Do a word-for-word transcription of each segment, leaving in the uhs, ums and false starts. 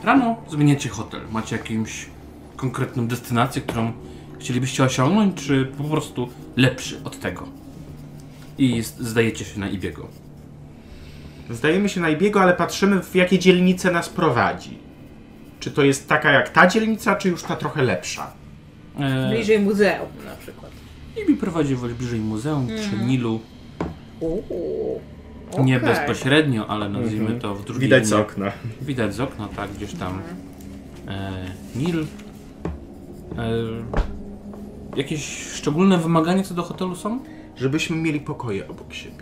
Rano zmieniacie hotel. Macie jakąś konkretną destynację, którą chcielibyście osiągnąć, czy po prostu lepszy od tego? I zdajecie się na Ibiego. Zdajemy się na Ibiego, ale patrzymy, w jakie dzielnice nas prowadzi. Czy to jest taka jak ta dzielnica, czy już ta trochę lepsza? E... Bliżej muzeum na przykład. Ibi prowadzi was bliżej muzeum, mm. przy Nilu. Uuu, okay. Nie bezpośrednio, ale nazwijmy mm-hmm. to w drugiej Widać z okna. Widać z okna, tak, gdzieś tam e, Nil. E, jakieś szczególne wymagania co do hotelu są? Żebyśmy mieli pokoje obok siebie.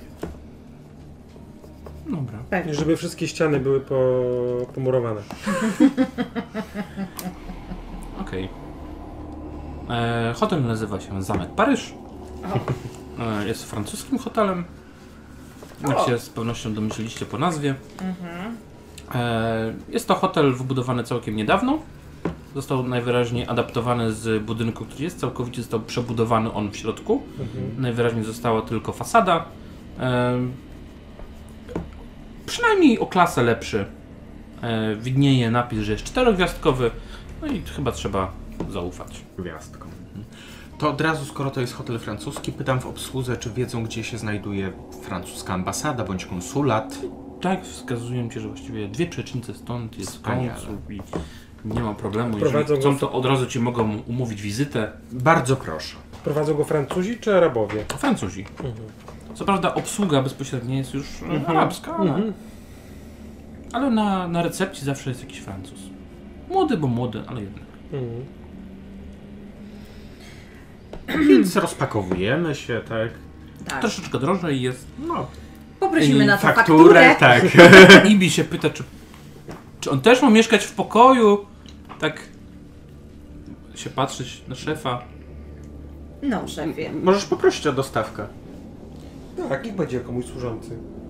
Dobra. Tak. I żeby wszystkie ściany były po, pomurowane. Okej. Okay. Hotel nazywa się Zamek Paryż. E, jest francuskim hotelem. Jak się z pewnością domyśliliście po nazwie. Mhm. E, jest to hotel wybudowany całkiem niedawno. Został najwyraźniej adaptowany z budynku, który jest całkowicie został przebudowany on w środku. Mhm. Najwyraźniej została tylko fasada. E, przynajmniej o klasę lepszy. E, widnieje napis, że jest czterogwiazdkowy. No i chyba trzeba zaufać. Gwiazdką. To od razu, skoro to jest hotel francuski, pytam w obsłudze, czy wiedzą, gdzie się znajduje francuska ambasada bądź konsulat. Tak, wskazuję ci, że właściwie dwie przecznice stąd jest Wspaniale. konsul i nie ma problemu. Prowadzą Jeżeli chcą, go... to od razu ci mogą umówić wizytę. Bardzo proszę. Prowadzą go Francuzi czy Arabowie? Francuzi. Mhm. Co prawda obsługa bezpośrednia jest już mhm. arabska, ale, mhm. ale na, na recepcji zawsze jest jakiś Francuz. Młody, bo młody, ale jednak. Mhm. Więc rozpakowujemy się, tak? tak. Troszeczkę drożej jest. No. Poprosimy I na to fakturę. fakturę. Tak. Ibi się pyta, czy, czy on też ma mieszkać w pokoju? Tak się patrzeć na szefa. No, szefie. Możesz poprosić o dostawkę. Tak, niech będzie jako mój służący.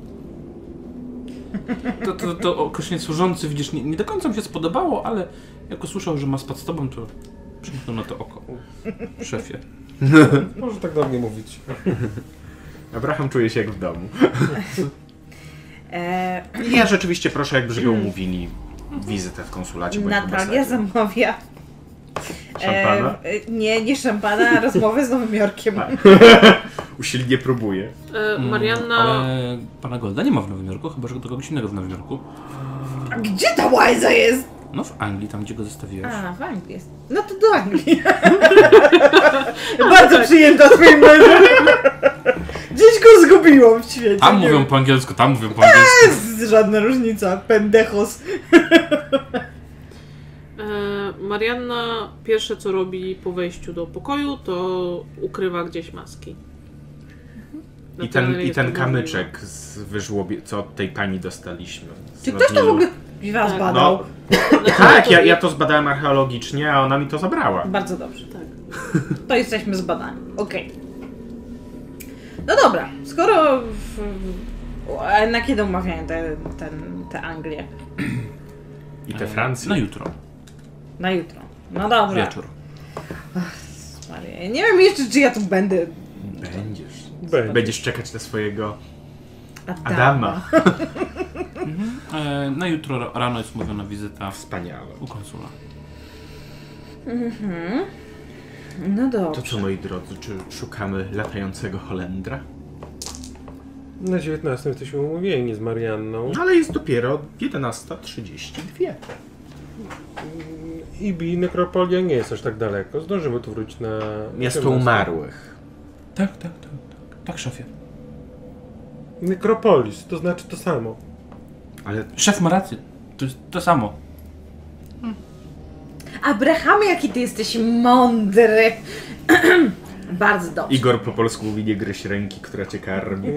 To, to, to określenie służący, widzisz, nie, nie do końca mi się spodobało, ale jak usłyszał, że ma spać z tobą, to przymknął na to oko. Szefie. Może tak do mnie mówić. Abraham czuje się jak w domu. Ja rzeczywiście proszę, jakby żeby umówili wizytę w konsulacie. Natalia zamawia szampana? E, nie, nie szampana, a rozmowę z Nowym Jorkiem. Usilnie próbuje. E, Marianna... Ale pana Golda nie ma w Nowym Jorku, chyba że do kogoś innego w Nowym Jorku. A gdzie ta łajza jest? No w Anglii, tam gdzie go zostawiłeś. A, w Anglii jest. No to do Anglii. Bardzo przyjęta twoim mężem. Gdzieś go zgubiłam w świecie. Tam mówią wiem. po angielsku, tam mówią po angielsku. Jest żadna różnica. Pendejos. e, Marianna pierwsze co robi po wejściu do pokoju, to ukrywa gdzieś maski. I ten, i ten kamyczek z wyżłobie, co od tej pani dostaliśmy. Czy ktoś to w ogóle was tak. badał? No, tak, ja, ja to zbadałem archeologicznie, a ona mi to zabrała. Bardzo dobrze, tak. To jesteśmy zbadani. Okej. Okay. No dobra, skoro... W... A na kiedy umawiają te, ten, te Anglię? I te Francję? Na jutro. Na jutro. No dobra. Wieczór. Ach, Maria. Nie wiem jeszcze, czy ja tu będę. Będziesz. Będziesz, Będziesz czekać na swojego Adama. Adama. mhm. e, na jutro rano jest umówiona wizyta. Wspaniale. U konsula. Mhm. No dobrze. To co, moi drodzy, czy szukamy latającego Holendra? Na dziewiętnastym jesteśmy umówieni z Marianną. No ale jest dopiero jedenasta trzydzieści dwa. Ibi, nekropolia nie jest aż tak daleko. Zdążymy tu wrócić na... Miasto umarłych. Tak, tak, tak, tak. Tak, szefie. Nekropolis, to znaczy to samo. Ale szef ma rację. To jest to samo. Hmm. Abrahamie, jaki ty jesteś mądry. Bardzo dobrze. Igor po polsku mówi: nie gryź ręki, która cię karmi.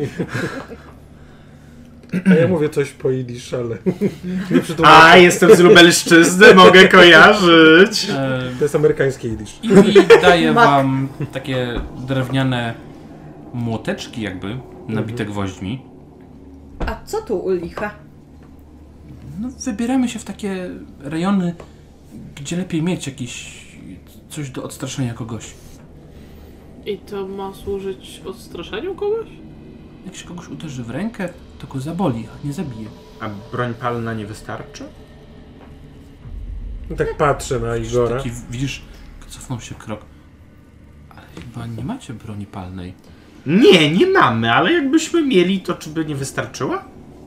A ja mówię coś po jidysz, ale nie przytłumaczę. A, jestem z Lubelszczyzny, mogę kojarzyć. To jest amerykański jidysz. I daje wam takie drewniane młoteczki jakby, nabite gwoźdźmi. A co tu u licha? No, wybieramy się w takie rejony, gdzie lepiej mieć jakiś coś do odstraszenia kogoś. I to ma służyć odstraszeniu kogoś? Jak się kogoś uderzy w rękę, to go zaboli, a nie zabije. A broń palna nie wystarczy? Tak patrzę na Igora. Taki, widzisz, cofnął się krok. Ale chyba nie macie broni palnej. Nie, nie mamy, ale jakbyśmy mieli, to czy by nie wystarczyła?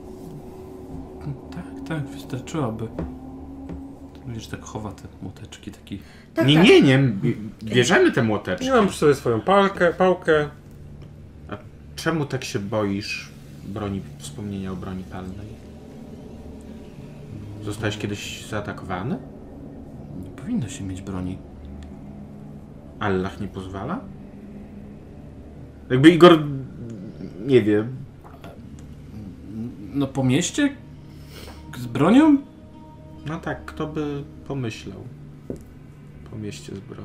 Tak, tak, wystarczyłaby. Widzisz, tak chowa te młoteczki, taki... Tak, nie, tak. nie, nie, bierzemy te młoteczki. Ja mam przy sobie swoją palkę, pałkę. A czemu tak się boisz broni, wspomnienia o broni palnej? Zostałeś kiedyś zaatakowany? Nie powinno się mieć broni. Allah nie pozwala? Jakby Igor... nie wiem. No po mieście? Z bronią? No tak, kto by pomyślał? Po mieście z bronią.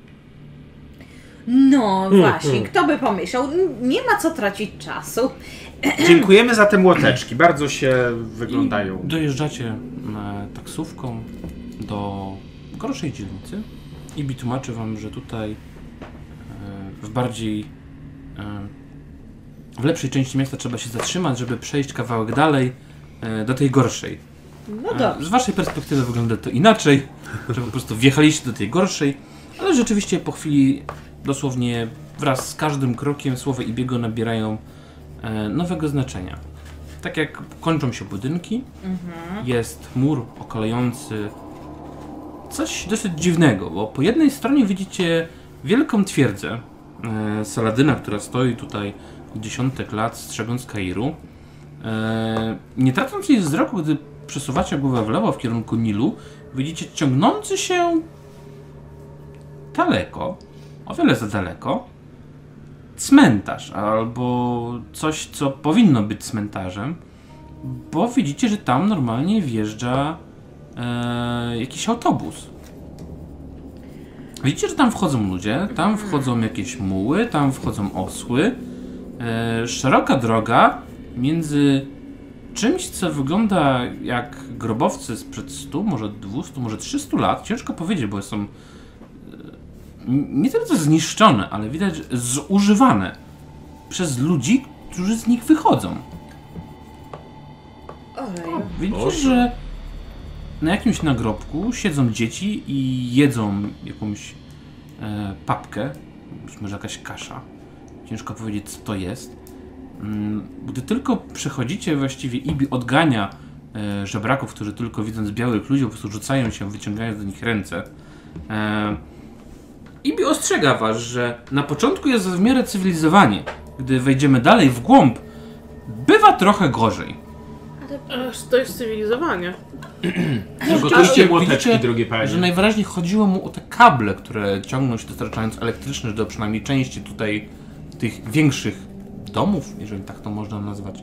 No właśnie, kto by pomyślał? Nie ma co tracić czasu. Dziękujemy za te młoteczki, bardzo się wyglądają. I dojeżdżacie e, taksówką do gorszej dzielnicy. Ibi tłumaczy wam, że tutaj e, w bardziej e, w lepszej części miasta trzeba się zatrzymać, żeby przejść kawałek dalej e, do tej gorszej. No E, dobrze. z waszej perspektywy wygląda to inaczej, że po prostu wjechaliście do tej gorszej, ale rzeczywiście po chwili dosłownie wraz z każdym krokiem słowa Ibiego nabierają e, nowego znaczenia. Tak jak kończą się budynki, jest mur okalający coś dosyć dziwnego, bo po jednej stronie widzicie wielką twierdzę e, Saladyna, która stoi tutaj dziesiątek lat, strzegąc Kairu. E, nie tracąc jej wzroku, gdy przesuwacie głowę w lewo w kierunku Nilu, widzicie ciągnący się daleko, o wiele za daleko, cmentarz, albo coś, co powinno być cmentarzem, bo widzicie, że tam normalnie wjeżdża e, jakiś autobus. Widzicie, że tam wchodzą ludzie, tam wchodzą jakieś muły, tam wchodzą osły. E, szeroka droga między czymś, co wygląda jak grobowce sprzed stu, może dwustu, może trzystu lat. Ciężko powiedzieć, bo są e, nie tyle co zniszczone, ale widać zużywane przez ludzi, którzy z nich wychodzą. Ojej. Widzicie, Boże. że na jakimś nagrobku siedzą dzieci i jedzą jakąś e, papkę, być może jakaś kasza. Ciężko powiedzieć, co to jest. Mm, Gdy tylko przechodzicie, właściwie Ibi odgania e, żebraków, którzy tylko widząc białych ludzi po prostu rzucają się, wyciągając do nich ręce. E, Ibi ostrzega was, że na początku jest w miarę cywilizowanie. Gdy wejdziemy dalej w głąb, bywa trochę gorzej. Ech, to jest cywilizowanie. Przygotujcie młoteczki, widzicie, drogie panie. że najwyraźniej chodziło mu o te kable, które ciągną się dostarczając elektryczność do przynajmniej części tutaj tych większych domów, jeżeli tak to można nazwać.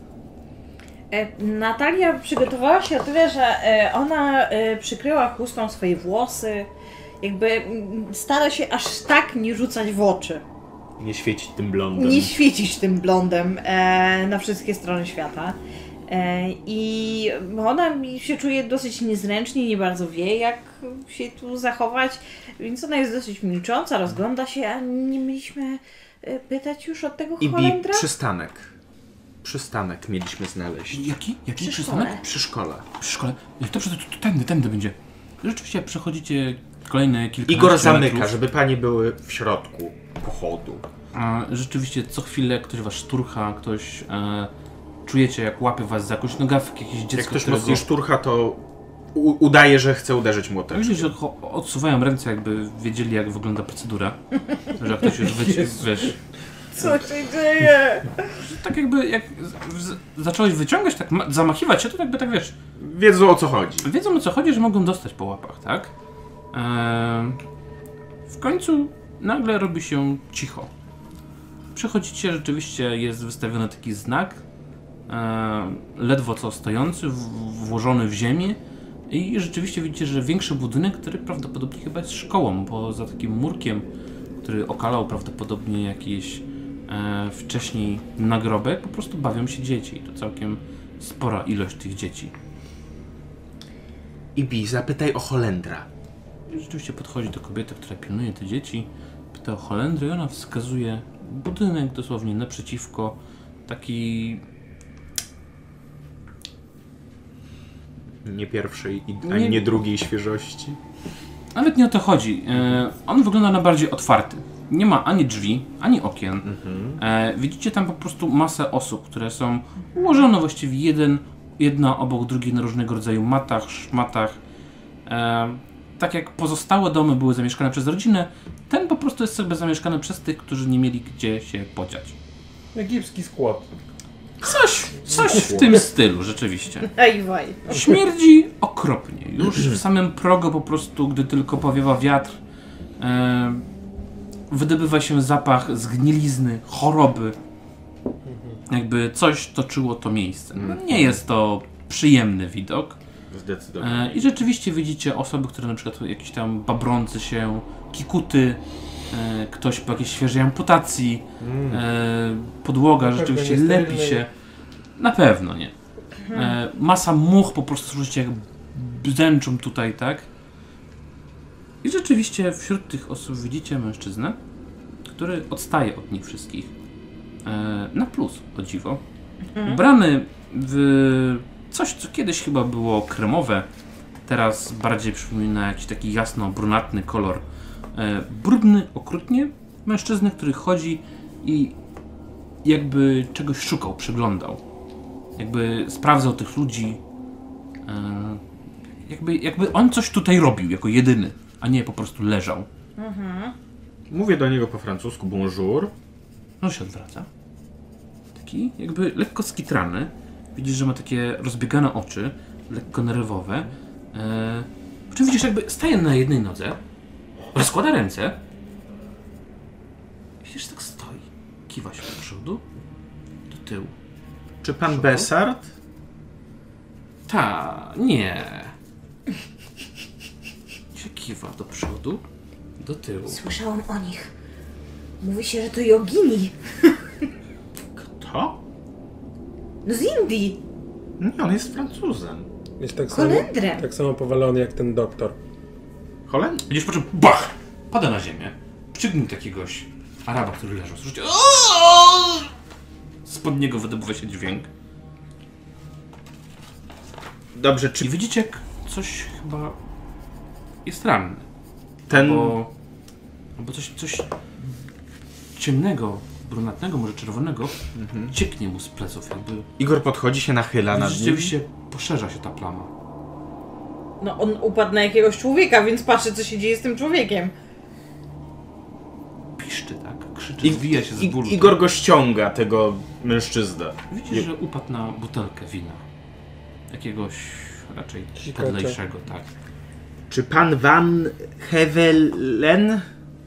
E, Natalia przygotowała się o tyle, że e, ona e, przykryła chustą swoje włosy. Jakby mm, stara się aż tak nie rzucać w oczy. Nie świecić tym blondem. Nie świecić tym blondem e, na wszystkie strony świata. E, I ona mi się czuje dosyć niezręcznie, nie bardzo wie, jak się tu zachować, więc ona jest dosyć milcząca, rozgląda się, a nie mieliśmy e, pytać już od tego Ibi, Holendra? przystanek. Przystanek mieliśmy znaleźć. Jaki? Jaki Przy przystanek? szkole. Przy szkole. Przy szkole. Jak to, to, to, to tędy, tędy będzie. Rzeczywiście przechodzicie kolejne kilkanaście Igor zamyka, metrów. żeby panie były w środku pochodu. A rzeczywiście co chwilę ktoś was szturcha, ktoś e, czujecie jak łapie was za jakąś nogawkę, jakieś dziecko, Jak ktoś którego... mocniej szturcha, to u- udaje, że chce uderzyć młoteczkiem. Widzisz, że cho- odsuwają ręce, jakby wiedzieli, jak wygląda procedura. Że jak ktoś już wyci- wiesz, Co się dzieje? tak jakby jak z- z- zacząłeś wyciągać, tak ma- zamachiwać się, to jakby tak wiesz, Wiedzą, o co chodzi. wiedzą o co chodzi, że mogą dostać po łapach, tak? Eee, w końcu nagle robi się cicho. Przechodzicie, rzeczywiście jest wystawiony taki znak, e, ledwo co stojący, w, włożony w ziemię i rzeczywiście widzicie, że większy budynek, który prawdopodobnie chyba jest szkołą, bo za takim murkiem, który okalał prawdopodobnie jakiś e, wcześniej nagrobek, po prostu bawią się dzieci. I to całkiem spora ilość tych dzieci. Ibi, zapytaj o Holendra. I rzeczywiście podchodzi do kobiety, która pilnuje te dzieci, pyta o Holendrę i ona wskazuje budynek dosłownie naprzeciwko, taki... Nie pierwszej, ani nie, nie drugiej świeżości. Nawet nie o to chodzi. E, on wygląda na bardziej otwarty. Nie ma ani drzwi, ani okien. Mhm. E, widzicie tam po prostu masę osób, które są ułożone właściwie jeden, jedna obok drugiej na różnego rodzaju matach, szmatach. E, tak jak pozostałe domy były zamieszkane przez rodzinę, ten po prostu jest sobie zamieszkany przez tych, którzy nie mieli gdzie się podziać. Egipski skład. Coś, coś w tym stylu, rzeczywiście. Ej, waj. Śmierdzi okropnie. Już w samym progu po prostu, gdy tylko powiewa wiatr, e, wydobywa się zapach zgnilizny, choroby. Jakby coś toczyło to miejsce. No, nie jest to przyjemny widok. Zdecydowanie. E, I rzeczywiście widzicie osoby, które na przykład jakieś tam babrący się, kikuty, e, ktoś po jakiejś świeżej amputacji, e, podłoga rzeczywiście lepi się. Na pewno nie. E, masa much po prostu słyszycie jak bzęczą tutaj, tak? I rzeczywiście wśród tych osób widzicie mężczyznę, który odstaje od nich wszystkich. E, na plus, o dziwo. Ubrany w coś, co kiedyś chyba było kremowe, teraz bardziej przypomina jakiś taki jasno-brunatny kolor. E, brudny, okrutnie. Mężczyznę, który chodzi i jakby czegoś szukał, przyglądał. Jakby sprawdzał tych ludzi. E, jakby, jakby on coś tutaj robił jako jedyny, a nie po prostu leżał. Mhm. Mówię do niego po francusku bonjour. No się odwraca. Taki jakby lekko skitrany. Widzisz, że ma takie rozbiegane oczy, lekko nerwowe. E, Czym widzisz, jakby staje na jednej nodze, rozkłada ręce. Widzisz, tak stoi. Kiwa się do przodu, do tyłu. Czy pan Bessart? Ta, nie. Się kiwa do przodu, do tyłu. Słyszałam o nich. Mówi się, że to jogini. Kto? No z Indii. Nie, on jest Francuzem. Jest tak samo, Holendrem. tak samo powalony jak ten doktor. Holend? Widzisz, po czym bach! Pada na ziemię. Przygnij takiegoś Araba, który leżał. Słyszycie? Spod niego wydobywa się dźwięk. Dobrze, czy I widzicie, jak coś chyba jest ranny. ten... Albo, albo coś, coś ciemnego, brunatnego, może czerwonego, mhm. cieknie mu z pleców, jakby... Igor podchodzi, się nachyla nad nim. Rzeczywiście poszerza się ta plama. No on upadł na jakiegoś człowieka, więc patrzy, co się dzieje z tym człowiekiem. Piszczy, tak? Krzyczy, I, zwija się z I, bólu. Igor go ściąga, tego mężczyznę. Widzisz, że upadł na butelkę wina. Jakiegoś raczej Sikacza. pedlejszego, tak. Czy pan Van Hevelen?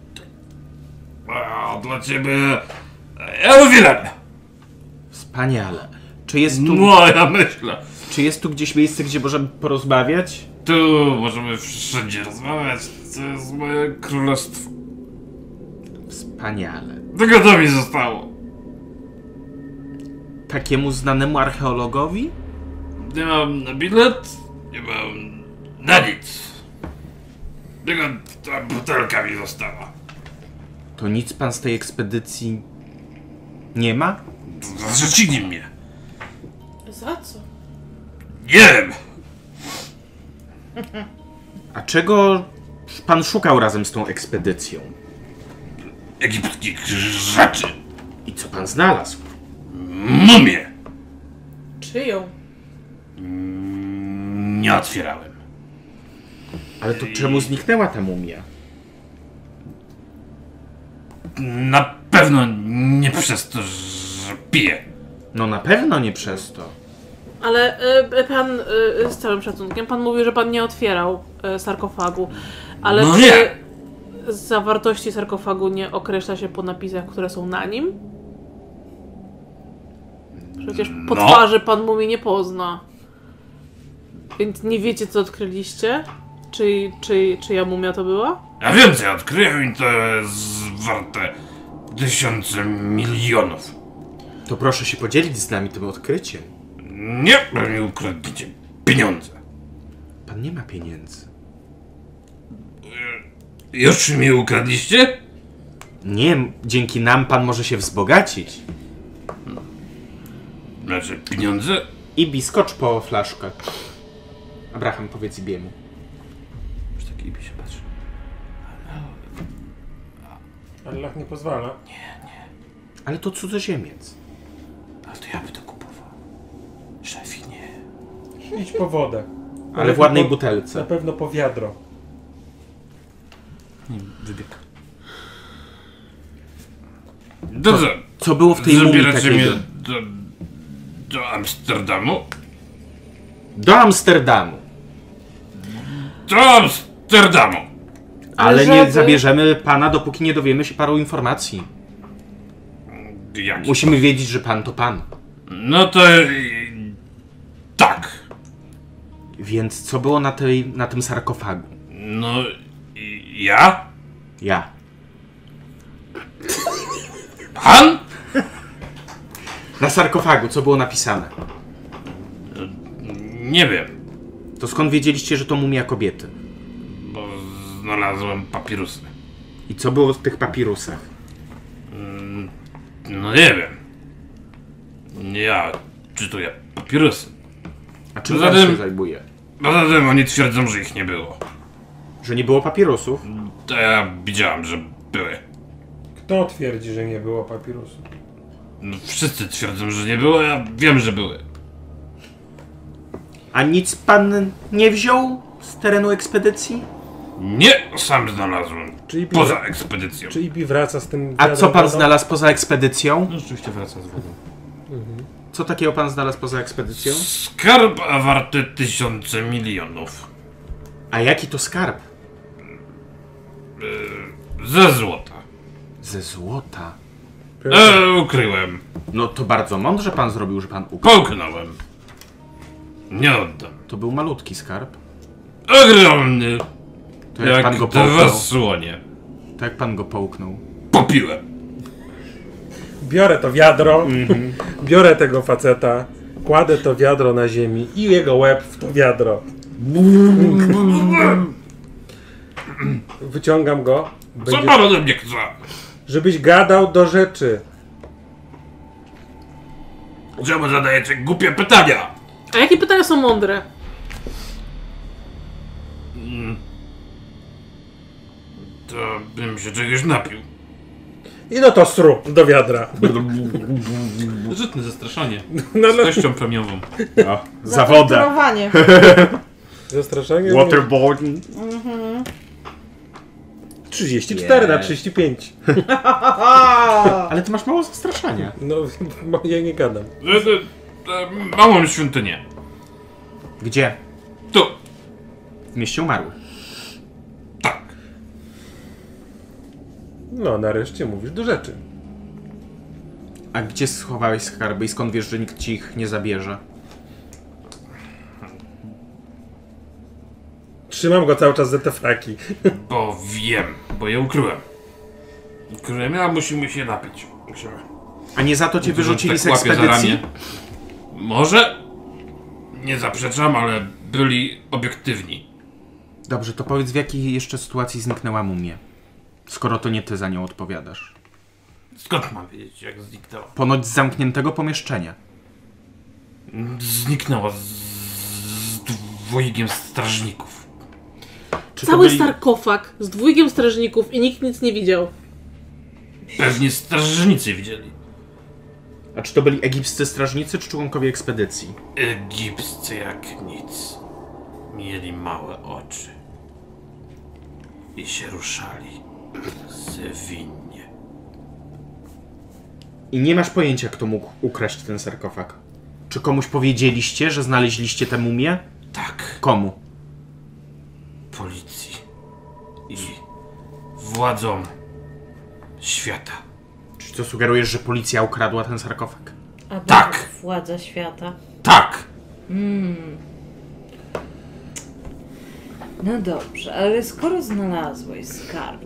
A, dla ciebie... Elwilen! Wspaniale. Czy jest tu... No, ja myślę. Czy jest tu gdzieś miejsce, gdzie możemy porozmawiać? Tu możemy wszędzie rozmawiać. To jest moje królestwo. Wspaniale. Tylko to mi zostało. Takiemu znanemu archeologowi? Nie mam na bilet, nie mam na nic. Tylko ta butelka mi została. To nic pan z tej ekspedycji nie ma? Zaczynij mnie. Za co? Nie wiem. A czego pan szukał razem z tą ekspedycją? Egipskich rzeczy. I co pan znalazł? Mumię. Czyją? Nie otwierałem. Ale to czemu zniknęła ta mumia? Na pewno nie przez to, że piję. No na pewno nie przez to. Ale y, pan, y, z całym szacunkiem, pan mówi, że pan nie otwierał y, sarkofagu. Ale No czy nie. zawartości sarkofagu nie określa się po napisach, które są na nim? Przecież po No. twarzy pan mumii nie pozna. Więc nie wiecie, co odkryliście? Czy, czy, czyja mumia to była? Ja wiem, co ja odkryłem i to jest warte tysiące milionów. To proszę się podzielić z nami tym odkryciem. Nie, bo mi ukradniecie pieniądze. Pan nie ma pieniędzy. Już mi ukradliście? Nie, dzięki nam pan może się wzbogacić. Znaczy pieniądze? I biskocz po flaszkach. Abraham, powiedz Ibiemu. Już tak Ibi się patrzy. Allah nie pozwala. Ale to cudzoziemiec. Ale to ja by to kupował. Szefie, nie. Idź po wodę. Ale w ładnej po, butelce. Na pewno po wiadro. Nie, wybieg. Dobrze. Co było w tej mumii Zabieracie mnie takiego? do, do Amsterdamu? Do Amsterdamu. Do Amsterdamu! Ale Żeby- nie zabierzemy pana, dopóki nie dowiemy się paru informacji. Jak? Musimy wiedzieć, że pan to pan. No to... y, tak. Więc co było na, tej, na tym sarkofagu? No... i- ja? Ja. Pan? Na sarkofagu, co było napisane? Nie wiem. To skąd wiedzieliście, że to mumia kobiety? Bo znalazłem papirusy. I co było w tych papirusach? No nie wiem. Ja czytuję papirusy. A czym Poza pan się tym- zajmuje? Poza tym oni twierdzą, że ich nie było. Że nie było papirusów? To ja widziałem, że były. Kto twierdzi, że nie było papirusu? No, wszyscy twierdzą, że nie było, ja wiem, że były. A nic pan nie wziął z terenu ekspedycji? Nie, sam znalazłem. Czyli Poza ekspedycją. Czy Ibi wraca z tym A wiadrem co pan wodą? znalazł poza ekspedycją? No rzeczywiście wraca z wodą. Co takiego pan znalazł poza ekspedycją? Skarb warty tysiące milionów. A jaki to skarb? Ze złota. Ze złota. E, ukryłem. No to bardzo mądrze pan zrobił, że pan ukrył. Połknąłem. Nie oddam. To był malutki skarb. Ogromny. To jak, pan Jak go dwa połknął? słonie. To jak pan go połknął? Popiłem. Biorę to wiadro, biorę tego faceta, kładę to wiadro na ziemi i jego łeb w to wiadro. Wyciągam go, Co będzie, pan ode mnie chce? żebyś gadał do rzeczy. Czemu zadajecie głupie pytania? A jakie pytania są mądre? To bym się czegoś napił. I no to sru do wiadra. Rzutne zastraszanie. No, Z no. kością premiową. No, za wodę. Torturowanie. Zastraszanie? Waterboarding. trzydzieści cztery na Nie. trzydzieści pięć. Ale ty masz mało zastraszania. No, bo ja nie gadam. E, e, e, Małą świątynię. Gdzie? Tu. W mieście umarłych. Tak. No, nareszcie mówisz do rzeczy. A gdzie schowałeś skarby i skąd wiesz, że nikt ci ich nie zabierze? Trzymam go cały czas za te fraki. Bo wiem. Bo je ukryłem. Ukryłem, a musimy się napić. Musimy. A nie za to cię wyrzucili z Tak łapie za ekspedycji? ramię. Może? Nie zaprzeczam, ale byli obiektywni. Dobrze, to powiedz, w jakiej jeszcze sytuacji zniknęła mumia? Skoro to nie ty za nią odpowiadasz. Skąd mam wiedzieć, jak zniknęła? Ponoć z zamkniętego pomieszczenia. Zniknęła z, z dwójgiem strażników. Czy to Cały byli... sarkofag z dwójkiem strażników i nikt nic nie widział. Pewnie strażnicy widzieli. A czy to byli egipscy strażnicy, czy członkowie ekspedycji? Egipscy jak nic. Mieli małe oczy. I się ruszali. Zwinnie. I nie masz pojęcia, kto mógł ukraść ten sarkofag. Czy komuś powiedzieliście, że znaleźliście tę mumię? Tak. Komu? Policji. I władzom świata. Czy to sugerujesz, że policja ukradła ten sarkofag? A Tak. Władza świata. Tak! No dobrze, ale skoro znalazłeś skarb,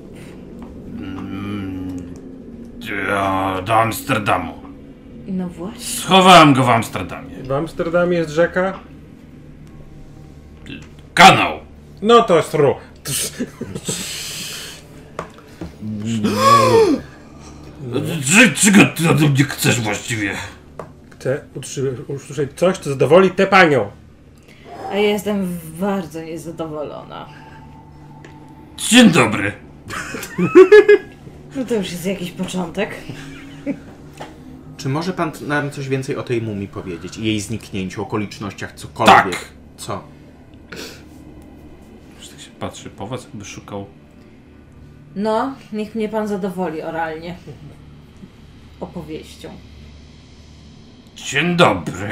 Do, do Amsterdamu. no właśnie, Schowałem go w Amsterdamie. W Amsterdamie jest rzeka? Kanał. No to sru. Czy, czego ty ode mnie chcesz właściwie? Chcę utrzy- usłyszeć coś, co zadowoli tę panią. A ja jestem bardzo niezadowolona. Dzień dobry. No to już jest jakiś początek. Czy może pan nam coś więcej o tej mumii powiedzieć? I jej zniknięciu, okolicznościach, cokolwiek? Tak. Co? Już tak się patrzy po was, jakby szukał. No, niech mnie pan zadowoli oralnie. Opowieścią. Dzień dobry.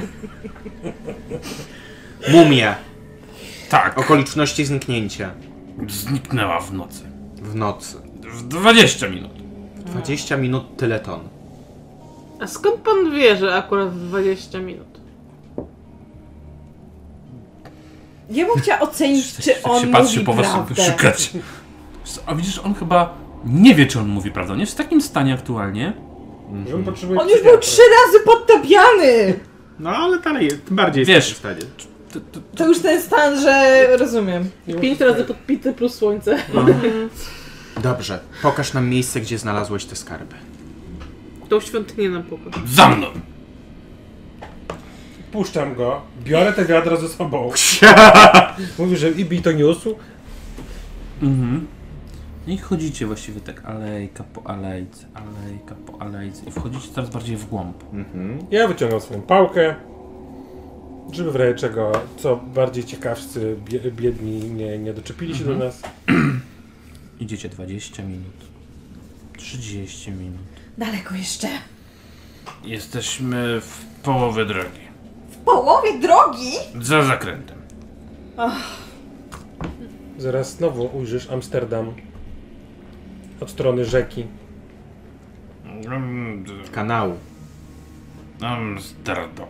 Mumia. Tak. Okoliczności zniknięcia. Zniknęła w nocy. W nocy. W dwadzieścia minut. dwadzieścia minut, tyle ton. A skąd pan wie, że akurat w dwadzieścia minut? Ja bym chciała ocenić, czy Tak on się patrzy mówi po was, prawdę. szukać. A widzisz, on chyba nie wie, czy on mówi prawdę. On jest w takim stanie aktualnie. On, potrzebuje On już był psychiatra. trzy razy podtapiany! No ale dalej, tym bardziej jest Wiesz. w stanie. To, to, To już ten stan, że rozumiem. Pięć razy podpity plus słońce. Dobrze, pokaż nam miejsce, gdzie znalazłeś te skarby. Tą świątynię nam pokaż. za mną! Puszczam go, biorę te wiadro ze sobą. Mówi, że Ibi to niósł. Mhm. I chodzicie właściwie tak alejka po alejce, alejka po alejce. I wchodzicie coraz bardziej w głąb. Mhm. Ja wyciągam swoją pałkę, żeby w razie czego, co bardziej ciekawscy, bie- biedni nie, nie doczepili się Mhm. do nas. Idziecie dwadzieścia minut. trzydzieści minut. Daleko jeszcze. Jesteśmy w połowie drogi. W połowie drogi? Za zakrętem. Zaraz znowu ujrzysz Amsterdam od strony rzeki. Mm, Kanału. Amsterdam.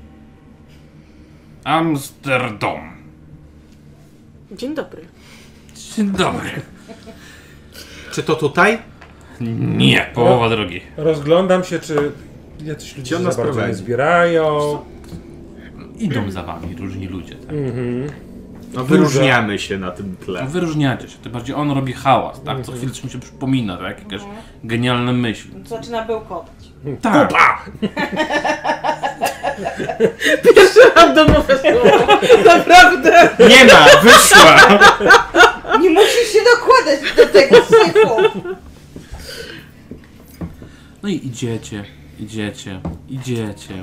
Amsterdam. Dzień dobry. Dzień dobry. Czy to tutaj? Nie, połowa drogi. Rozglądam się, czy jacyś ludzie Gdzie on się nas za bardzo nie prowadzi? zbierają. Idą za wami różni ludzie. Tak? Mhm. No wyróżniamy się na tym tle. Wyróżniacie się. Tym bardziej on robi hałas, tak? Co chwilę coś mu się przypomina, tak? Jakaś genialna myśl. Zaczyna bełkotać. Tak. Pierwszy raz domowe słowo. Naprawdę. Nie ma! Wyszła! Nie musisz się dokładać do tego syfu. No i idziecie, idziecie, idziecie.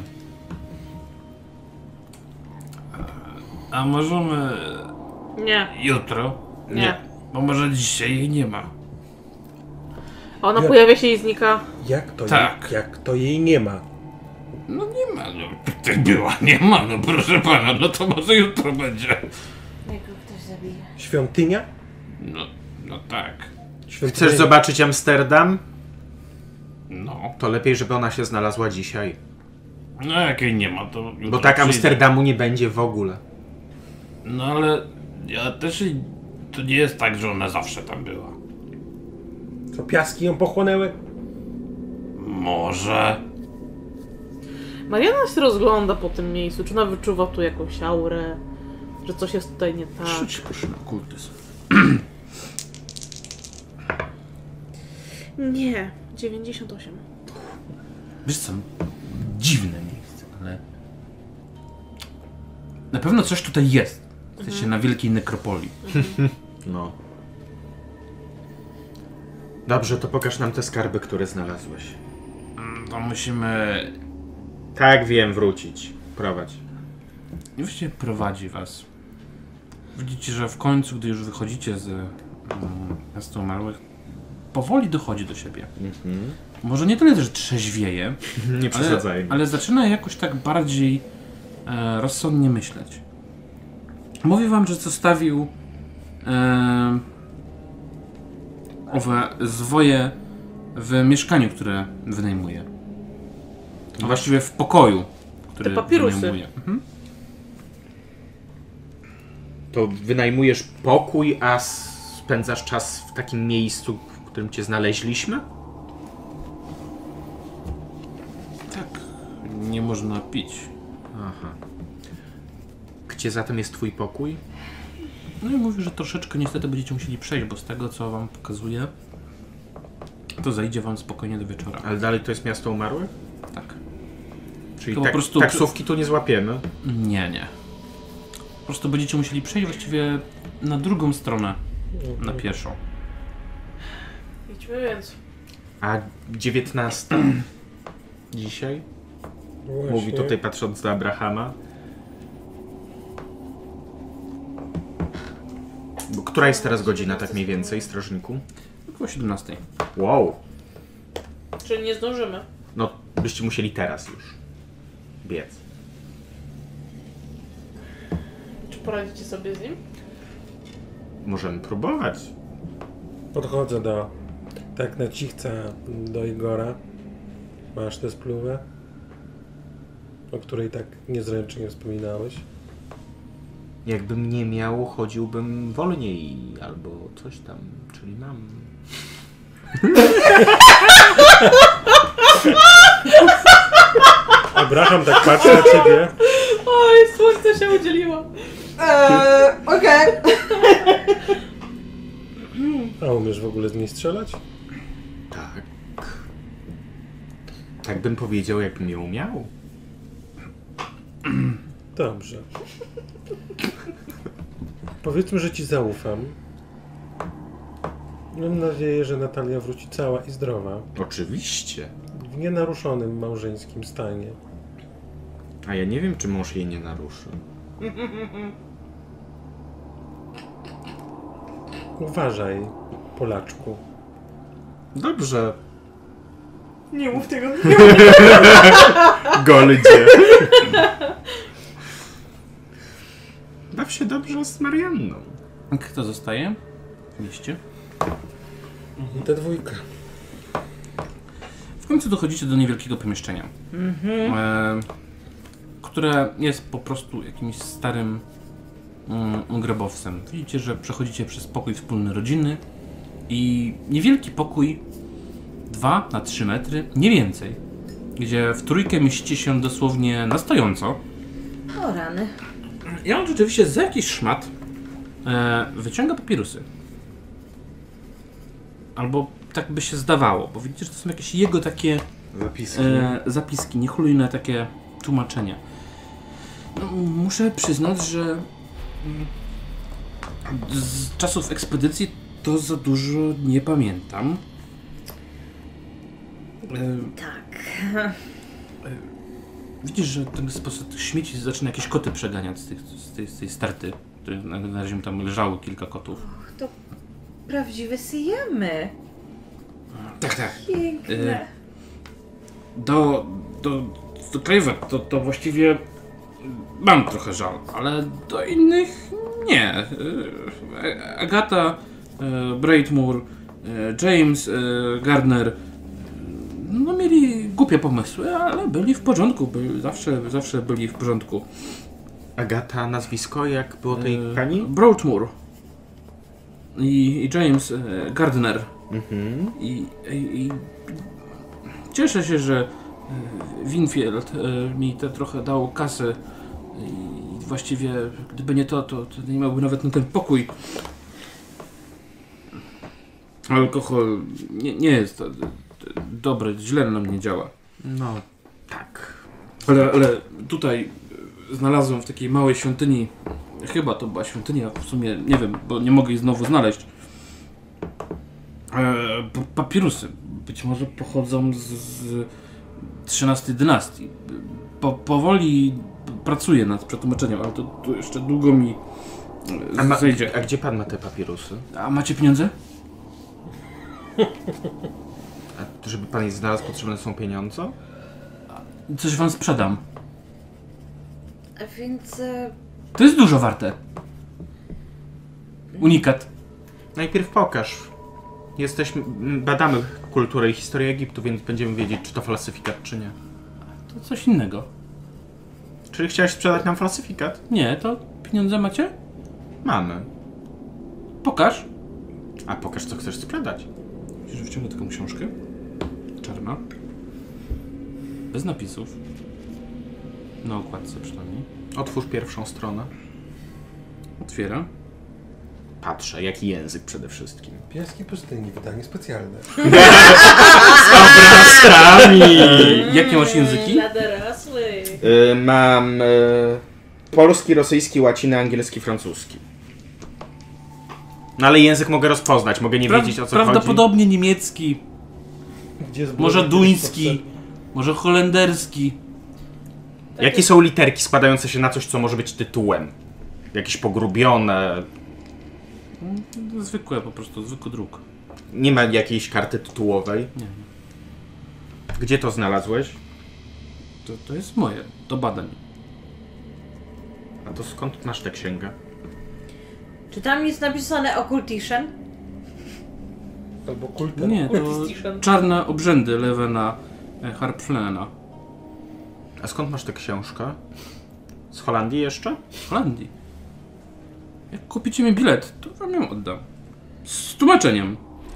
A możemy Nie, jutro? nie. Bo może dzisiaj jej nie ma. Ona Ja- pojawia się i znika. Jak to, Tak. jej, jak to jej nie ma? No nie ma, no. Tutaj była, nie ma, no proszę pana, no to może jutro będzie. Jak go ktoś zabije. Świątynia? No, no tak. Świątynia. Chcesz zobaczyć Amsterdam? No. To lepiej, żeby ona się znalazła dzisiaj. No jak jej nie ma, to jutro Bo tak przyjdę. Amsterdamu nie będzie w ogóle. No ale ja też jej... To nie jest tak, że ona zawsze tam była. Co, piaski ją pochłonęły? Może... Mariana się rozgląda po tym miejscu. Czy ona wyczuwa tu jakąś aurę? Że coś jest tutaj nie tak? Rzuć proszę na okultyzm. Nie. dziewięćdziesiąt osiem. Wiesz co, dziwne miejsce, ale... Na pewno coś tutaj jest. Jesteście na wielkiej nekropolii. No. Dobrze, to pokaż nam te skarby, które znalazłeś. To musimy... Tak, wiem, wrócić. Prowadź. I właściwie prowadzi was. Widzicie, że w końcu, gdy już wychodzicie z um, miasta umarłych, powoli dochodzi do siebie. Mhm. Może nie tyle, że trzeźwieje, Nie ale, przesadzajmy. ale zaczyna jakoś tak bardziej e, rozsądnie myśleć. Mówi wam, że zostawił e, owe zwoje w mieszkaniu, które wynajmuje. A właściwie w pokoju, który Te papirusy. wynajmuje. Mhm. To wynajmujesz pokój, a spędzasz czas w takim miejscu, w którym cię znaleźliśmy? Tak, nie można pić. Aha. Gdzie zatem jest twój pokój? No i mówi, że troszeczkę niestety będziecie musieli przejść, bo z tego, co wam pokazuje, to zajdzie wam spokojnie do wieczora. Ale dalej to jest miasto umarłych? Tak. Czyli To po tak, prostu- taksówki tu nie złapiemy? Nie, nie. Po prostu będziecie musieli przejść właściwie na drugą stronę, na pieszo. Idźmy więc. A dziewiętnasta dzisiaj? Właśnie. Mówi tutaj patrząc na Abrahama. Bo która jest teraz godzina, tak mniej więcej, strażniku? Około siedemnastej. Wow. Czyli nie zdążymy. No, byście musieli teraz już biec. Czy poradzicie sobie z nim? Możemy próbować. Podchodzę do, tak na cichca do Igora. Masz tę spluwę, o której tak niezręcznie wspominałeś. Jakbym nie miał, chodziłbym wolniej albo coś tam, czyli mam. Abraham tak patrzy na ciebie. Oj, słońce się udzieliło. Eee, okej. A umiesz w ogóle z niej strzelać? Tak. Tak bym powiedział, jakbym ją miał. Dobrze. Powiedzmy, że ci zaufam. Mam nadzieję, że Natalia wróci cała i zdrowa. Oczywiście. W nienaruszonym małżeńskim stanie. A ja nie wiem, czy mąż jej nie naruszy. Uważaj, Polaczku. Dobrze. Nie mów tego. Goldzie. Baw się dobrze z Marianną. Kto zostaje w mieście? Te dwójka. W końcu dochodzicie do niewielkiego pomieszczenia, Mhm. e, które jest po prostu jakimś starym mm, grobowcem. Widzicie, że przechodzicie przez pokój wspólny rodziny i niewielki pokój dwa na trzy metry, nie więcej, gdzie w trójkę mieścicie się dosłownie na stojąco. O rany. I on rzeczywiście za jakiś szmat e, wyciąga papierosy. Albo tak by się zdawało, bo widzicie, że to są jakieś jego takie Zapiski. e, zapiski, niechlujne takie tłumaczenia. No, muszę przyznać, że mm, z czasów ekspedycji to za dużo nie pamiętam. E, Tak. widzisz, że ten sposób tych śmieci zaczyna jakieś koty przeganiać z, tych, z, tej, z tej starty. które Na, na razie tam leżało kilka kotów. To prawdziwe syjemy. Tak, tak. Piękne. E, Do, do, do Krave'a to, to właściwie mam trochę żal, ale do innych nie. E, Agata, e, Braidmoor, e, James, e, Gardner, no mieli głupie pomysły, ale byli w porządku, byli, zawsze, zawsze byli w porządku. Agata, nazwisko, jak było tej E, pani? Broadmoor i, i James e, Gardner. Mhm. I, i, i cieszę się, że e, Winfield e, mi te trochę dał kasy i właściwie gdyby nie to, to, to nie miałby nawet na ten pokój. Alkohol nie, nie jest to, to, dobry, źle na mnie działa. No, tak. Ale, ale tutaj znalazłem w takiej małej świątyni, chyba to była świątynia, w sumie nie wiem, bo nie mogę jej znowu znaleźć. E, pa- papirusy. Być może pochodzą z, z trzynastej dynastii. Po, powoli pracuję nad przetłumaczeniem, ale to, to jeszcze długo mi A, ma, zejdzie. a gdzie pan ma te papierosy? A macie pieniądze? A żeby pan je znalazł, potrzebne są pieniądze? Coś wam sprzedam. A więc... e, To jest dużo warte. Unikat. Najpierw pokaż. Jesteśmy, m, badamy kulturę i historię Egiptu, więc będziemy wiedzieć, czy to falsyfikat, czy nie. To coś innego. Czyli chciałeś sprzedać nam falsyfikat? Nie, to pieniądze macie? Mamy. Pokaż. A pokaż, co chcesz sprzedać. Widzisz, że wyciągnę taką książkę. Czarna. Bez napisów. Na okładce przynajmniej. Otwórz pierwszą stronę. Otwiera. Patrzę, jaki język przede wszystkim. Piaski pustyni, wydanie specjalne. Obrazami! Jakie masz języki? Dla dorosłych. Y, mam y, Polski, rosyjski, łaciny, angielski, francuski. No ale język mogę rozpoznać, mogę nie Pra wiedzieć o co prawdopodobnie chodzi. niemiecki, Gdzie jest może Boże, duński, może holenderski. Jakie są literki składające się na coś, co może być tytułem? Jakieś pogrubione... Zwykłe po prostu, zwykły druk. Nie ma jakiejś karty tytułowej? Nie. Gdzie to znalazłeś? To, to jest moje, do badań. A to skąd masz tę księgę? Czy tam jest napisane occultation? Albo kultem. Nie, to Kultistischen. czarne obrzędy Levena Harpflena. A skąd masz tę książkę? Z Holandii jeszcze? Z Holandii. Jak kupicie mi bilet, to wam ją oddam. Z tłumaczeniem.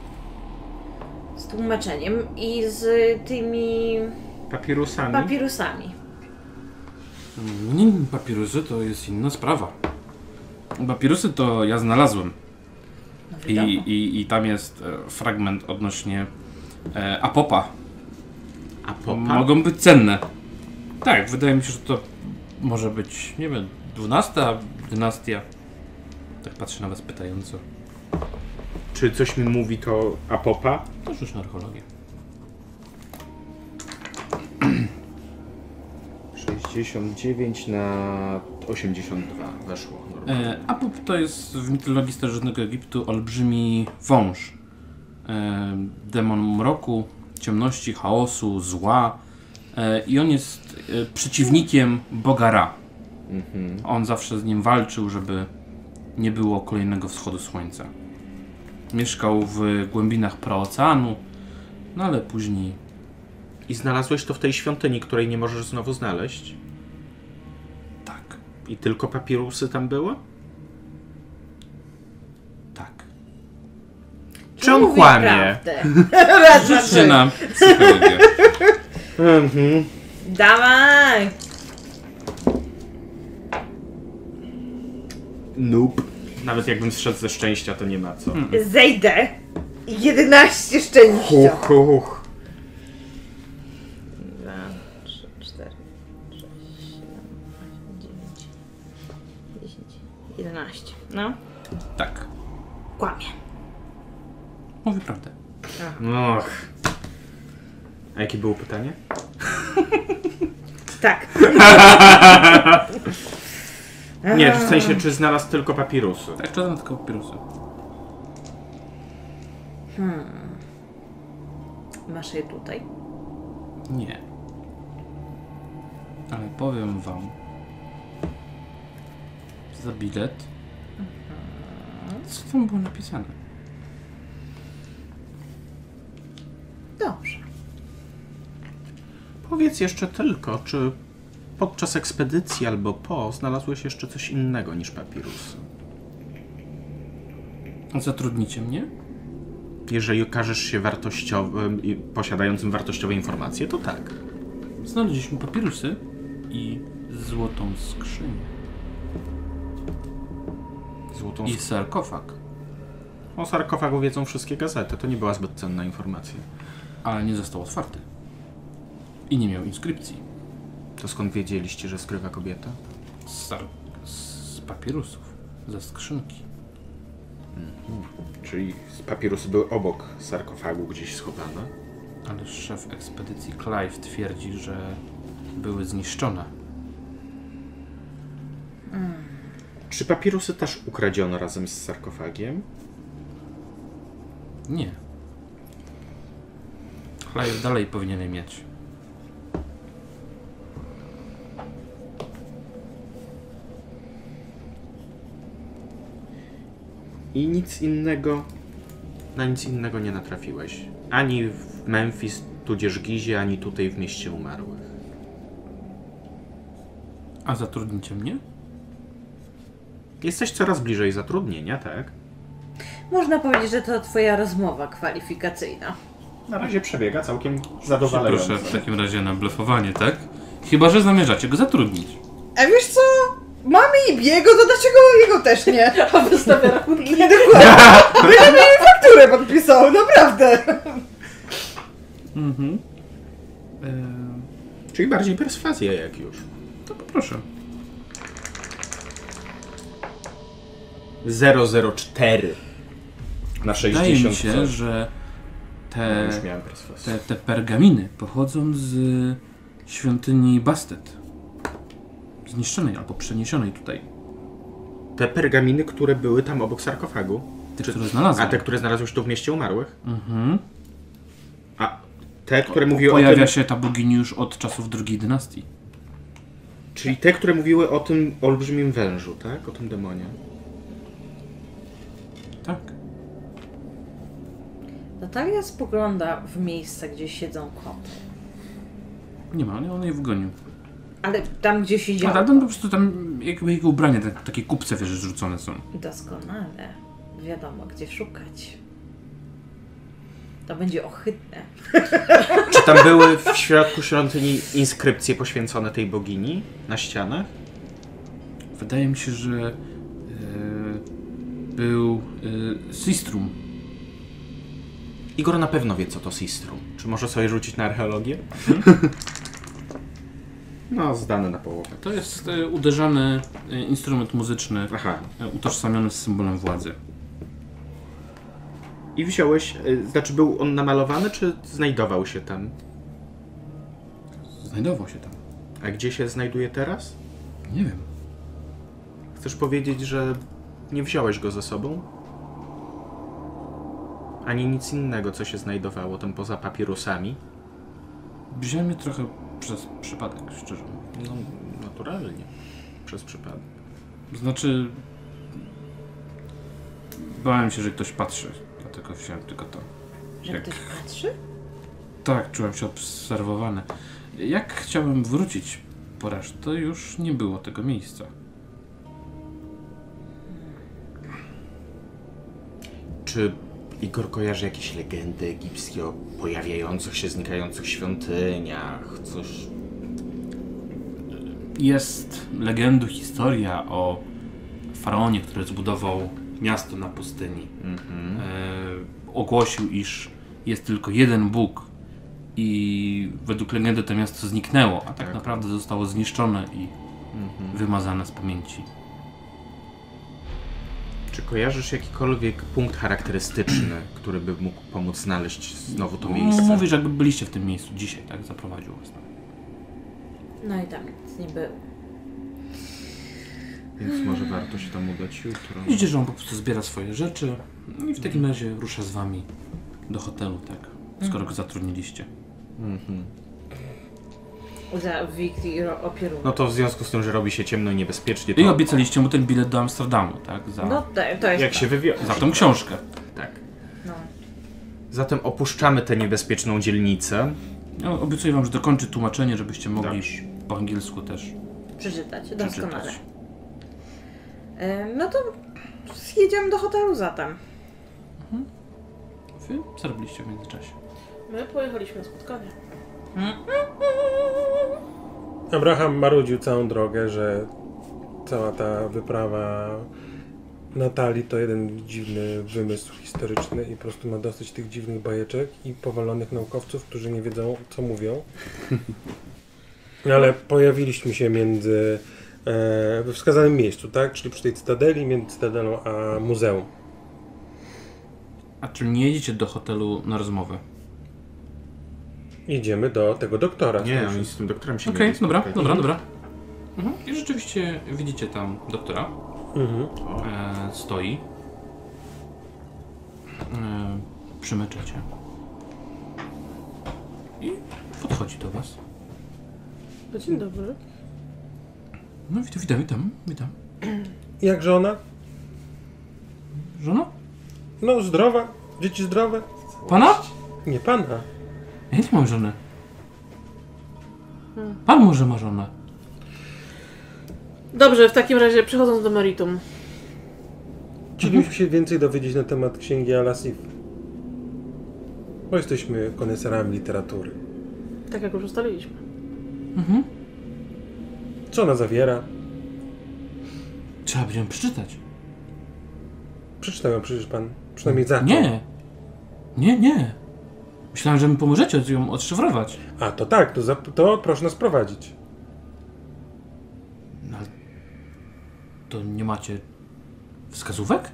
Z tłumaczeniem i z tymi Papirusami? papirusami. Nie, papirusy to jest inna sprawa. Papirusy to ja znalazłem. No I, wiadomo. i, i tam jest e, fragment odnośnie e, Apopa. A popa? Mogą być cenne. Tak, wydaje mi się, że to może być, nie wiem, dwunasta dynastia. Tak patrzę na was pytająco. Czy coś mi mówi to Apopa? To rzuć na archeologię. sześćdziesiąt dziewięć na osiemdziesiąt dwa weszło. E, Apop to jest w mitologii starożytnego Egiptu olbrzymi wąż. E, demon mroku, ciemności, chaosu, zła. E, I on jest e, przeciwnikiem Boga Ra. Mhm. On zawsze z nim walczył, żeby nie było kolejnego wschodu słońca. Mieszkał w głębinach praoceanu, no ale później... I znalazłeś to w tej świątyni, której nie możesz znowu znaleźć? Tak, I tylko papirusy tam były? tak. Czy on Mówi kłamie? prawdę. Raz, dwa, Rzućcie trzy. na psychologię. Mhm. Dawaj! Nope. Nawet jakbym zszedł ze szczęścia, to nie ma co. Zejdę. jedenaście szczęścia. Huch, huch. dwa, trzy, cztery, sześć, siedem, osiem, dziewięć, dziesięć, jedenaście. No, Tak, kłamie. mówi prawdę. Och. A jakie było pytanie? Tak. Nie, w sensie, czy znalazł tylko papirusy? Tak, czasem tylko papierosy. Masz je tutaj? Nie. Ale powiem wam, za bilet, co tam było napisane? Dobrze. Powiedz jeszcze tylko, czy podczas ekspedycji albo po znalazłeś jeszcze coś innego niż papirusy? Zatrudnicie mnie? Jeżeli okażesz się wartościowym i posiadającym wartościowe informacje, to tak. Znaleźliśmy papirusy i złotą skrzynię. Złotą I sarkofag. O sarkofagu wiedzą wszystkie gazety. To nie była zbyt cenna informacja. Ale nie został otwarty. I nie miał inskrypcji. To skąd wiedzieliście, że skrywa kobieta? Z, sar- z papirusów. Ze skrzynki. Czyli papirusy były obok sarkofagu gdzieś schowane? Ale szef ekspedycji Clive twierdzi, że były zniszczone. Czy papirusy też ukradziono razem z sarkofagiem? Nie. Clive dalej powinien je mieć. I nic innego, na nic innego nie natrafiłeś. Ani w Memphis, tudzież Gizie, ani tutaj w mieście umarłych. A zatrudnicie mnie? Jesteś coraz bliżej zatrudnienia, tak? Można powiedzieć, że to twoja rozmowa kwalifikacyjna. Na razie przebiega całkiem Proszę zadowalająco. w takim razie na blefowanie, tak? Chyba że zamierzacie go zatrudnić. A wiesz co? Mamy i jego, to dlaczego jego też nie? A wystawia rachunki. Nie, dokładnie. Byle mi fakturę podpisał, naprawdę. Mhm. Eee, Czyli bardziej perswazja jak już. to poproszę. zero zero cztery na Wydaje sześćdziesiąt. mi się, coś. że te, Już miałem perswazję. te, te pergaminy pochodzą z świątyni Bastet. Zniszczonej albo przeniesionej tutaj. Te pergaminy, które były tam obok sarkofagu. Te, Czy- które znalazłem. A te, które znalazły się tu w mieście umarłych? Mhm. A te, które mówiły o Pojawia tym... się ta bogini już od czasów drugiej dynastii. Czyli te, które mówiły o tym olbrzymim wężu, tak? O tym demonie. Tak. Natalia spogląda w miejsce, gdzie siedzą koty. Nie ma, on je wgonił. Ale tam, gdzie A siedział. tam po prostu tam jakby jego ubrania, te, takie kupce, wiesz, rzucone są. Doskonale. Wiadomo, gdzie szukać. To będzie ohydne. Czy tam były w środku świątyni inskrypcje poświęcone tej bogini na ścianach? Wydaje mi się, że e, był e, Sistrum. Igor na pewno wie, co to Sistrum. Czy może sobie rzucić na archeologię? No, zdane na połowę. To jest e, uderzany e, instrument muzyczny, Aha. e, utożsamiony z symbolem władzy. I wziąłeś, y, znaczy był on namalowany, czy znajdował się tam? Znajdował się tam. A gdzie się znajduje teraz? Nie wiem. Chcesz powiedzieć, że nie wziąłeś go ze sobą? Ani nic innego, co się znajdowało tam poza papirusami? Wziąłem je trochę przez przypadek, szczerze mówiąc. No, naturalnie. Przez przypadek. Znaczy... Bałem się, że ktoś patrzy, dlatego wziąłem tylko to. Że Jak- ktoś patrzy? Tak, czułem się obserwowany. Jak chciałem wrócić po resztę, już nie było tego miejsca. Czy Igor kojarzy jakieś legendy egipskie o pojawiających się, znikających świątyniach? Coś... Jest legendu historia o faraonie, który zbudował miasto na pustyni. Mhm. E, ogłosił, iż jest tylko jeden Bóg i według legendy to miasto zniknęło, a tak, Tak. naprawdę zostało zniszczone i Mhm. wymazane z pamięci. Czy kojarzysz jakikolwiek punkt charakterystyczny, który by mógł pomóc znaleźć znowu to miejsce? Mówisz, jakby byliście w tym miejscu dzisiaj, tak? Zaprowadził was. No i tak, nic nie było. Więc może warto się tam udać jutro. Widzicie, że on po prostu zbiera swoje rzeczy i w takim razie rusza z wami do hotelu, tak? Skoro go zatrudniliście. Mhm. Za Wikti opierunku. No to w związku z tym, że robi się ciemno i niebezpiecznie, to I obiecaliście mu ten bilet do Amsterdamu, tak? Za, No to, to jest jak tak. się wywiąże. za tą książkę. Tak. No. Zatem opuszczamy tę niebezpieczną dzielnicę. No, obiecuję wam, że dokończę tłumaczenie, żebyście mogli Dobrze. po angielsku też Przeczytać, doskonale. przeczytać. E, No to jedziemy do hotelu zatem. Wy co robiliście w międzyczasie? My pojechaliśmy na spotkanie. Abraham marudził całą drogę, że cała ta wyprawa Natalii to jeden dziwny wymysł historyczny i po prostu ma dosyć tych dziwnych bajeczek i powalonych naukowców, którzy nie wiedzą, co mówią. Ale pojawiliśmy się między e, we wskazanym miejscu, tak? Czyli przy tej cytadeli, między cytadelą a muzeum. A czy nie jedziecie do hotelu na rozmowę? Idziemy do tego doktora. Nie, oni z tym doktorem się Okej, mieli dobra, spotkać. dobra, dobra. Mhm. I rzeczywiście widzicie tam doktora. Mhm. E, stoi. E, przymyczycie. I podchodzi do was. No, dzień dobry. No witam, witam, witam, witam. Jak żona? Żona? No, zdrowa. Dzieci zdrowe? Pana? Nie pana. Ja nie mam żony. Pan może ma żonę. Dobrze, w takim razie przechodząc do meritum. Chcielibyśmy się więcej dowiedzieć na temat księgi Al-Asif. Bo jesteśmy koneserami literatury. Tak jak już ustaliliśmy. Mhm. Co ona zawiera? Trzeba by ją przeczytać. Przeczytał ją przecież pan. Przynajmniej zaczął. Nie. Nie, nie. Myślałem, że mi pomożecie ją odszyfrować. A, to tak, to, zap- to proszę nas prowadzić. No, ale to nie macie Wskazówek?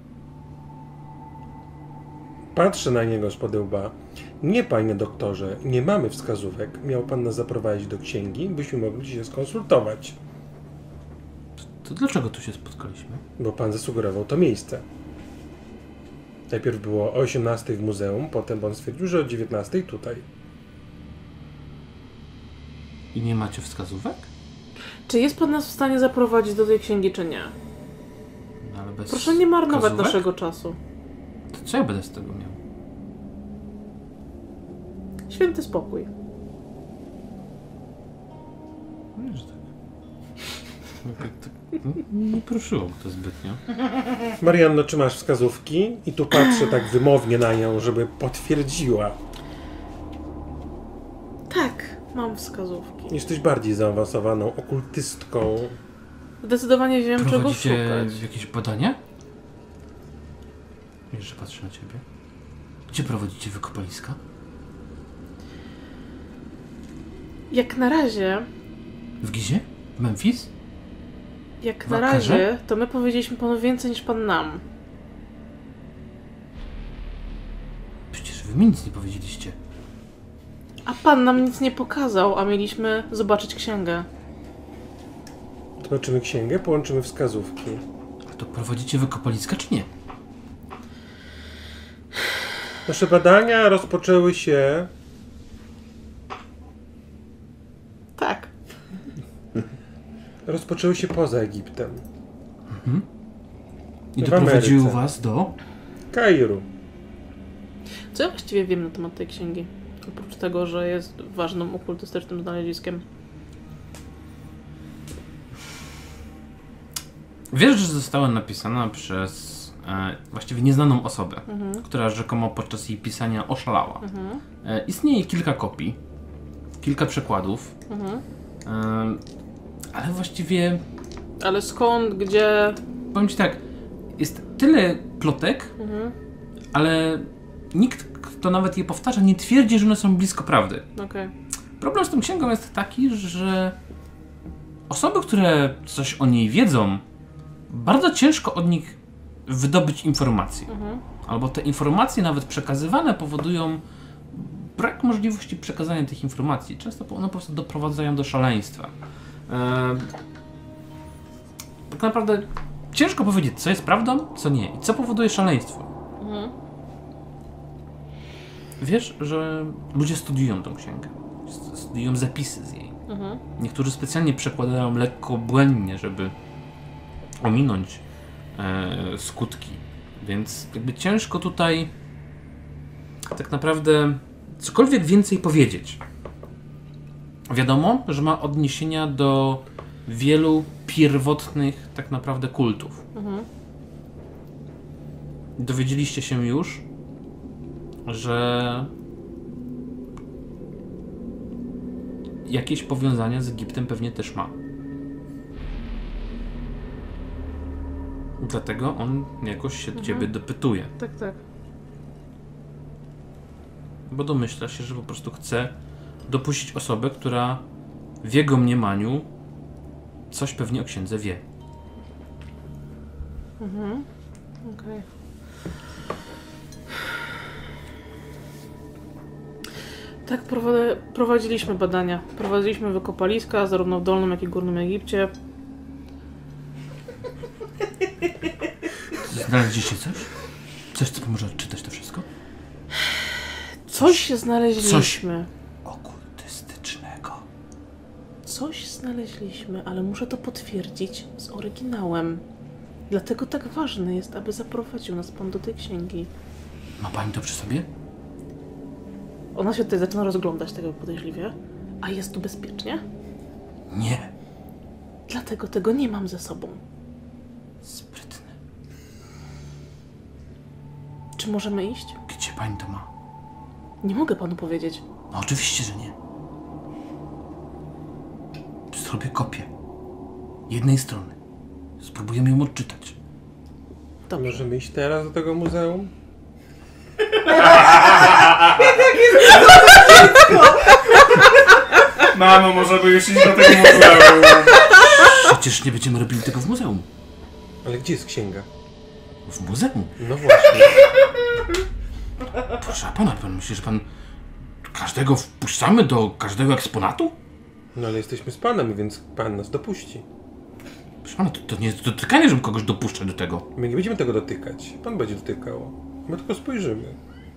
Patrzę na niego spod łba. Nie, panie doktorze, nie mamy wskazówek. Miał pan nas zaprowadzić do księgi, byśmy mogli się skonsultować. To dlaczego tu się spotkaliśmy? Bo pan zasugerował to miejsce. Najpierw było o osiemnastej w muzeum, potem pan stwierdził, że o dziewiętnastej tutaj. I nie macie wskazówek? Czy jest pan nas w stanie zaprowadzić do tej księgi, czy nie? No, ale bez Proszę nie marnować wskazówek? naszego czasu. To co ja będę z tego miał? Święty spokój. No, że tak. No, tak, tak no, nie pruszyło to zbytnio. Marianno, czy masz wskazówki? I tu patrzę tak wymownie na nią, żeby potwierdziła. Tak, mam wskazówki. Jesteś bardziej zaawansowaną okultystką. Zdecydowanie wiem, czego Prowadzicie szukać. jakieś badania? Wiesz, że patrzę na ciebie. Gdzie prowadzicie wykopaliska? Jak na razie, W Gizie? W Memphis? jak W na Akkarze? razie, to my powiedzieliśmy panu więcej niż pan nam. Przecież wy mi nic nie powiedzieliście. A pan nam nic nie pokazał, a mieliśmy zobaczyć księgę. Zobaczymy księgę, połączymy wskazówki. A to prowadzicie wykopaliska, czy nie? Nasze badania rozpoczęły się... Tak. Rozpoczęły się poza Egiptem. I W doprowadziły Ameryce. was do... Kairu. Co ja właściwie wiem na temat tej księgi? Oprócz tego, że jest ważnym okultystycznym znaleziskiem. Wiesz, że została napisana przez e, właściwie nieznaną osobę, Mhm. która rzekomo podczas jej pisania oszalała. Mhm. E, istnieje kilka kopii, kilka przekładów, Mhm. e, ale właściwie, Ale skąd, gdzie... powiem ci tak, jest tyle plotek, Mhm. ale nikt, kto nawet je powtarza, nie twierdzi, że one są blisko prawdy. Okej. Problem z tą księgą jest taki, że osoby, które coś o niej wiedzą, bardzo ciężko od nich wydobyć informacji. Mhm. Albo te informacje nawet przekazywane powodują brak możliwości przekazania tych informacji. Często one po prostu doprowadzają do szaleństwa. Eee, tak naprawdę ciężko powiedzieć, co jest prawdą, co nie. I co powoduje szaleństwo. Mhm. Wiesz, że ludzie studiują tą księgę. Studiują zapisy z jej. Mhm. Niektórzy specjalnie przekładają lekko błędnie, żeby ominąć e, skutki. Więc jakby ciężko tutaj tak naprawdę cokolwiek więcej powiedzieć. Wiadomo, że ma odniesienia do wielu pierwotnych tak naprawdę kultów. Mhm. Dowiedzieliście się już, że jakieś powiązania z Egiptem pewnie też ma. Dlatego on jakoś się Mhm. ciebie dopytuje. Tak, tak. Bo domyśla się, że po prostu chce dopuścić osobę, która w jego mniemaniu coś pewnie o księdze wie. Mhm. Okej. Tak, prowadzi- prowadziliśmy badania. Prowadziliśmy wykopaliska, zarówno w Dolnym, jak i Górnym Egipcie. Znaleźliście coś? Coś, co pomoże odczytać to wszystko? Coś znaleźliśmy. Okultystycznego. Coś znaleźliśmy, ale muszę to potwierdzić z oryginałem. Dlatego tak ważne jest, aby zaprowadził nas pan do tej księgi. Ma pani to przy sobie? Ona się tutaj zaczyna rozglądać tego podejrzliwie. A jest tu bezpiecznie? Nie. Dlatego tego nie mam ze sobą. Sprytny. Czy możemy iść? Gdzie pani to ma? Nie mogę panu powiedzieć. No oczywiście, że nie. Zrobię kopię. Jednej strony. Spróbujemy ją odczytać. Dobrze. Możemy iść teraz do tego muzeum? Mamo, możemy już iść do tego muzeum. Przecież nie będziemy robili tego w muzeum. Ale gdzie jest księga? W muzeum? No właśnie. Proszę pana, pan myśli, że pan każdego wpuszczamy do każdego eksponatu? No ale jesteśmy z panem, więc pan nas dopuści. Proszę pana, to, to nie jest dotykanie, żeby kogoś dopuszczać do tego. My nie będziemy tego dotykać. Pan będzie dotykał. My tylko spojrzymy.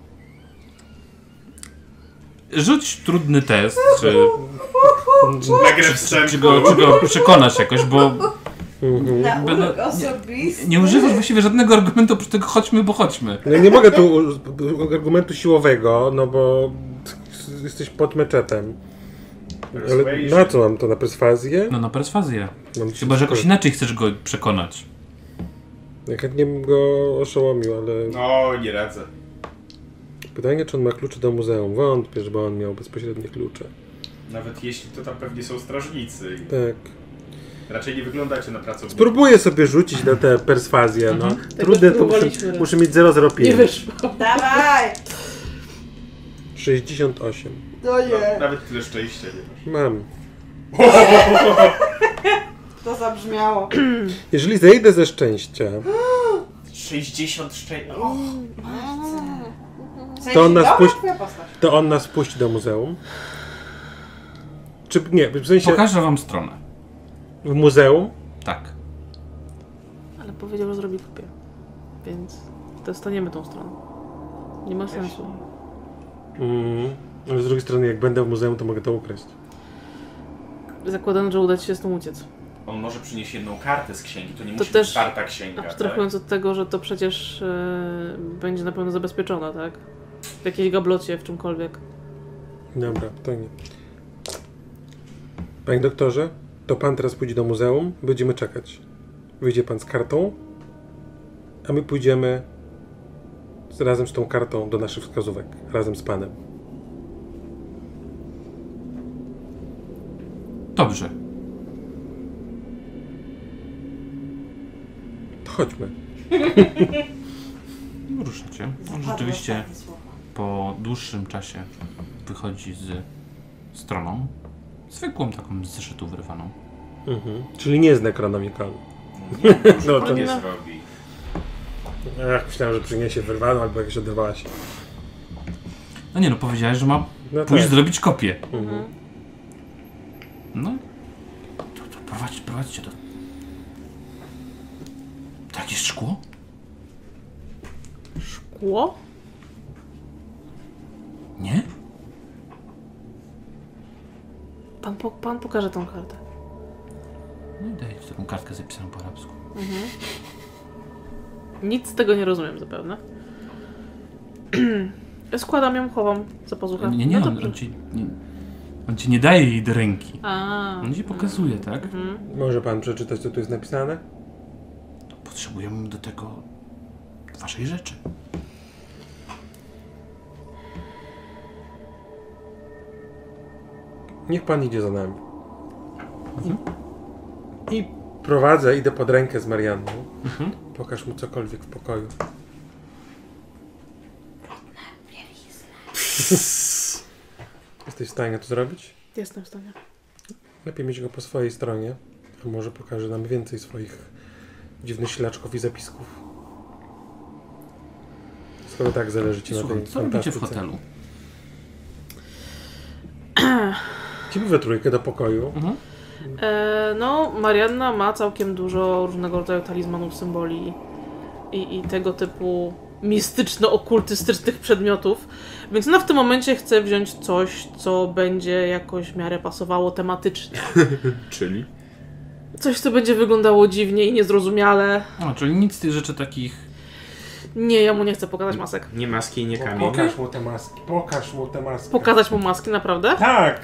Rzuć trudny test, czy, Na grę czy, wstępną. czy, go, czy go przekonasz jakoś, bo Na Będę- urok osobisty. nie używasz właściwie żadnego argumentu oprócz tego chodźmy, bo chodźmy. No nie mogę tu u- argumentu siłowego, no bo jesteś pod meczetem. Ale na co mam to? Na perswazję? No na perswazję. Mam Chyba, że jakoś inaczej chcesz go przekonać. Ja chętnie bym go oszołomił, ale... No, nie radzę. Pytanie, czy on ma klucze do muzeum? Wątpię, żeby on miał bezpośrednie klucze. Nawet jeśli to tam pewnie są strażnicy. Tak. Raczej nie wyglądacie na pracowników. Spróbuję sobie rzucić na tę perswazję, no. Trudne, to muszę, próbowaliśmy raz. muszę mieć zero zero pięć. Nie wyszło. Dawaj! sześćdziesiąt osiem. No No, nie. nawet tyle szczęścia nie masz. Mam. To zabrzmiało. Jeżeli zejdę ze szczęścia, sześćdziesiąt szczęścia. W sensie, To on nas dobra, puści- twoja postać. to on nas wpuści do muzeum. Czy nie, w sensie Pokażę wam stronę. w muzeum? Tak. Ale powiedział, że zrobi kopię. Więc dostaniemy tą stronę. Nie ma sensu. Mm. Ale z drugiej strony, jak będę w muzeum, to mogę to ukraść. Zakładam, że uda ci się z tym uciec. On może przynieść jedną kartę z księgi, to nie To musi też- być czwarta księga. Abstrahując Tak? od tego, że to przecież e, będzie na pewno zabezpieczone, tak? W jakiejś gablocie, w czymkolwiek. Dobra, to nie. Panie doktorze, to pan teraz pójdzie do muzeum, będziemy czekać. Wyjdzie pan z kartą, a my pójdziemy z, razem z tą kartą do naszych wskazówek, razem z panem. Dobrze. To chodźmy. Ruszacie. On rzeczywiście po dłuższym czasie wychodzi z stroną. Zwykłą taką z zeszytu wyrwaną. Mhm. Czyli nie z Necronomicon. Nie, może No no, to- nie zrobi. Ach, myślałem, że przyniesie wyrwaną albo jakaś oderwała się. No nie no, powiedziałeś, że ma No pójść tak. zrobić kopię. Mhm. No. To, to prowadź, prowadźcie do... To jakieś szkło? Szkło? Nie? Pan, po, pan pokaże tą kartę. No i daję ci taką kartkę zapisaną po arabsku. Nic z tego nie rozumiem zapewne. Składam ją, chowam za pazuchę. Nie, nie, no on, dobrze. on, ci, nie, on ci nie daje jej do ręki. A, On ci pokazuje, tak? mhm. Może pan przeczytać, co tu jest napisane? Potrzebujemy do tego waszej rzeczy. Niech pan idzie za nami. I prowadzę, idę pod rękę z Marianną. Mhm. Pokaż mu cokolwiek w pokoju. Jesteś w stanie to zrobić? Jestem w stanie. Lepiej mieć go po swojej stronie, a może pokaże nam więcej swoich dziwnych ślaczków i zapisków. Skoro tak zależy ci na Słuchaj, tej co robicie w fantastyce. hotelu? Idziemy we trójkę do pokoju. Mhm. E, no, Marianna ma całkiem dużo różnego rodzaju talizmanów, symboli i, i tego typu mistyczno-okultystycznych przedmiotów, więc ona w tym momencie chce wziąć coś, co będzie jakoś w miarę pasowało tematycznie. Czyli? Coś, co będzie wyglądało dziwnie i niezrozumiale. No, czyli nic z tych rzeczy takich... Nie, ja mu nie chcę pokazać masek. Nie maski i nie kamień. Pokaż mu te maski, pokaż mu te maski. Pokazać mu maski, naprawdę? Tak!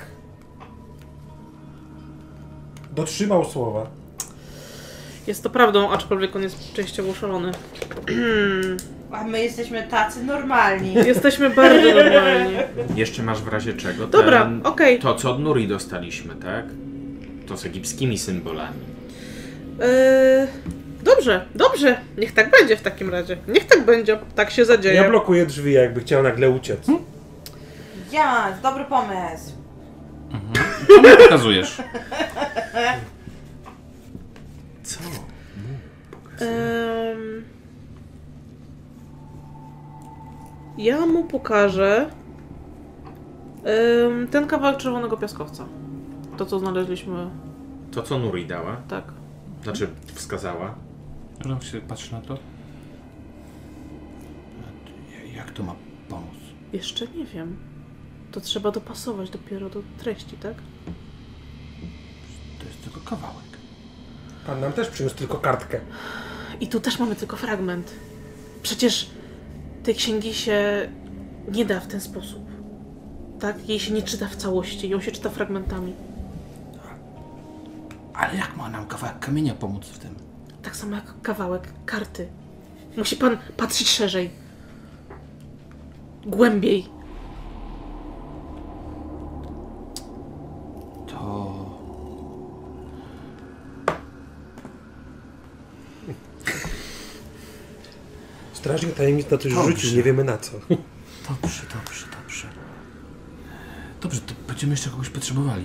Dotrzymał słowa. Jest to prawdą, aczkolwiek on jest częściowo szalony. A my jesteśmy tacy normalni. Jesteśmy bardzo normalni. Jeszcze masz w razie czego Dobra, ten, okej. to, co od Nuri dostaliśmy, tak? To z egipskimi symbolami. Yy, dobrze, dobrze. Niech tak będzie w takim razie. Niech tak będzie. Tak się zadzieje. Ja blokuję drzwi, jakby chciał nagle uciec. Ja, dobry pomysł. Co mi pokazujesz? Co? Ym, Ja mu pokażę ym, ten kawałek czerwonego piaskowca. To, co znaleźliśmy, To, co Nuri dała, tak. znaczy wskazała. Że się patrzy na to. Jak to ma pomóc? Jeszcze nie wiem. To trzeba dopasować dopiero do treści, tak? To jest tylko kawałek. Pan nam też przyniósł tylko kartkę. I tu też mamy tylko fragment. Przecież tej księgi się nie da w ten sposób. Tak? Jej się nie czyta w całości, ją się czyta fragmentami. Ale jak ma nam kawałek kamienia pomóc w tym? Tak samo jak kawałek karty. Musi pan patrzeć szerzej. Głębiej. To... Strażnik tajemnic na coś Dobrze. rzucił, nie wiemy na co. Dobrze, dobrze, dobrze. Dobrze, to będziemy jeszcze kogoś potrzebowali.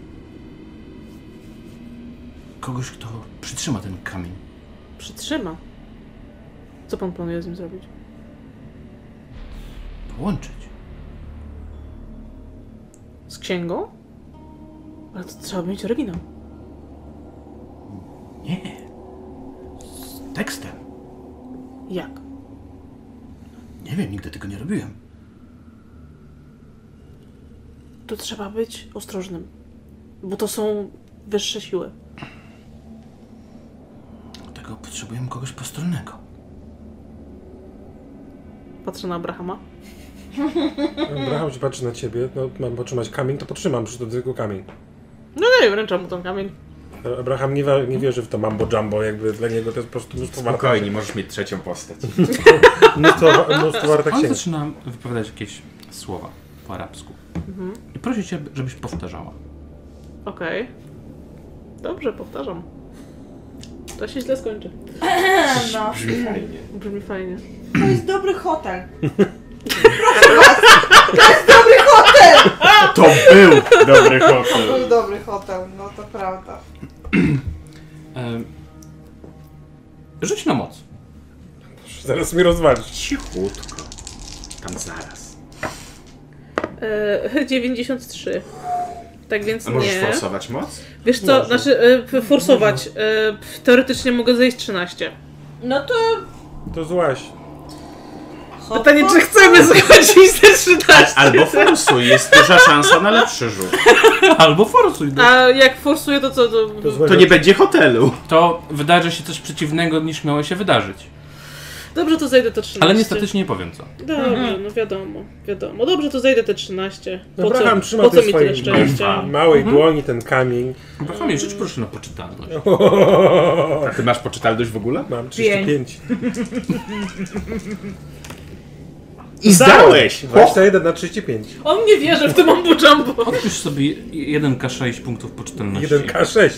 Kogoś, kto przytrzyma ten kamień. Przytrzyma. Co pan planuje z nim zrobić? Połączyć. Z księgą? Ale to trzeba mieć oryginał. Nie. Z tekstem. Jak? Nie wiem, nigdy tego nie robiłem. Tu trzeba być ostrożnym. Bo to są wyższe siły. Dlatego potrzebujemy kogoś postronnego. Patrzę na Abrahama. Abraham się patrzy na ciebie, no mam potrzymać kamień, to potrzymam, przecież to tylko kamień. No nie, wręczam mu ten kamień. Abraham nie, wa- nie wierzy w to mambo jumbo, jakby dla niego to jest po prostu mnóstwo Spokojnie, możesz mieć trzecią postać. Mnóstwo, mnóstwo warta On księg. zaczyna wypowiadać jakieś słowa po arabsku. I prosi cię, żebyś powtarzała. Okej. Dobrze, powtarzam. To się źle skończy. No, Brzmi fajnie. Brzmi fajnie. to jest dobry hotel. Proszę was, to jest dobry hotel! To był dobry To hotel. był dobry hotel, no to prawda. Ehm, rzuć na moc. Zaraz mi rozwalić. Cichutko. Tam zaraz. E, dziewięćdziesiąt trzy. Tak więc A możesz nie. forsować moc? Wiesz co, Może. znaczy e, forsować. E, teoretycznie mogę zejść trzynaście. No to... To złaś. hop, Pytanie, hop, czy chcemy schodzić te trzynaście? Albo forsuj, jest duża szansa na lepszy rzut. Albo forsuj. No. A jak forsuję, to co? To... To złe To nie będzie hotelu. To wydarzy się coś przeciwnego niż miało się wydarzyć. Dobrze, to zejdę te trzynaście. Ale niestety nie powiem co. Dobrze, no wiadomo, wiadomo. Dobrze, to zejdę te trzynaście. Po Abraham co, trzyma po co tej mi tyle swojej szczęścia? małej dłoni ten kamień. Abrahamie, rzuć proszę na poczytalność. A ty masz poczytalność w ogóle? Mam trzydzieści pięć. I zdałeś! dwadzieścia jeden na trzydzieści pięć. On nie wierzy w tym mambo jumbo. Odpisz sobie jeden K sześć punktów poczytalności. jeden K sześć.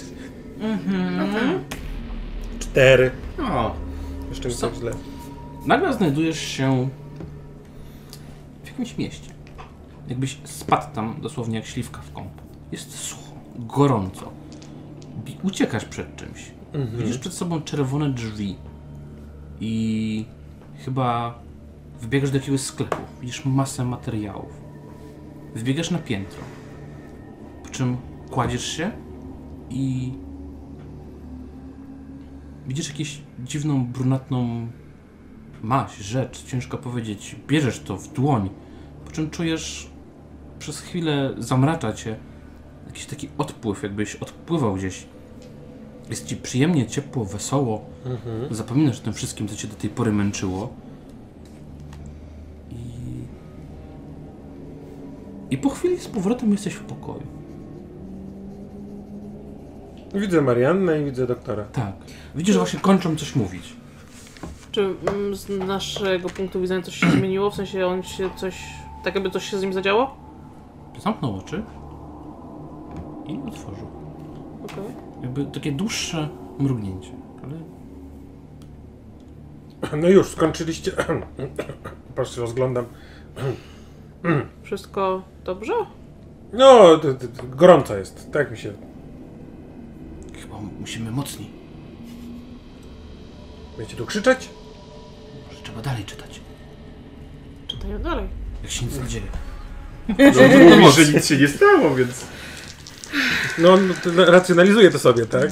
cztery. O, Jeszcze nie tak źle. Nagle znajdujesz się w jakimś mieście. Jakbyś spadł tam dosłownie jak śliwka w kąp. Jest sucho, gorąco. Bi- Uciekasz przed czymś. Widzisz przed sobą czerwone drzwi. I chyba wbiegasz do jakiegoś sklepu. Widzisz masę materiałów. Wbiegasz na piętro. Po czym kładziesz się i widzisz jakąś dziwną, brunatną maź, rzecz, ciężko powiedzieć. Bierzesz to w dłoń, po czym czujesz przez chwilę zamracza cię jakiś taki odpływ, jakbyś odpływał gdzieś. Jest ci przyjemnie, ciepło, wesoło. Zapominasz o tym wszystkim, co cię do tej pory męczyło. I... I po chwili z powrotem jesteś w pokoju. Widzę Mariannę i widzę doktora. Tak. Widzisz, że właśnie kończą coś mówić. Czy mm, z naszego punktu widzenia coś się zmieniło? W sensie on się coś... Tak jakby coś się z nim zadziało? Zamknął oczy i otworzył. Okej. Jakby takie dłuższe mrugnięcie, ale No już, skończyliście. Patrzcie, rozglądam. Wszystko dobrze? No, d- d- gorąco jest, tak mi się... chyba musimy mocniej. Będziecie tu krzyczeć? Może trzeba dalej czytać. Czytaj. Idziemy dalej. Jak się nic nie dzieje. No, mówisz, że nic się nie stało, więc... No, no to racjonalizuje to sobie, tak?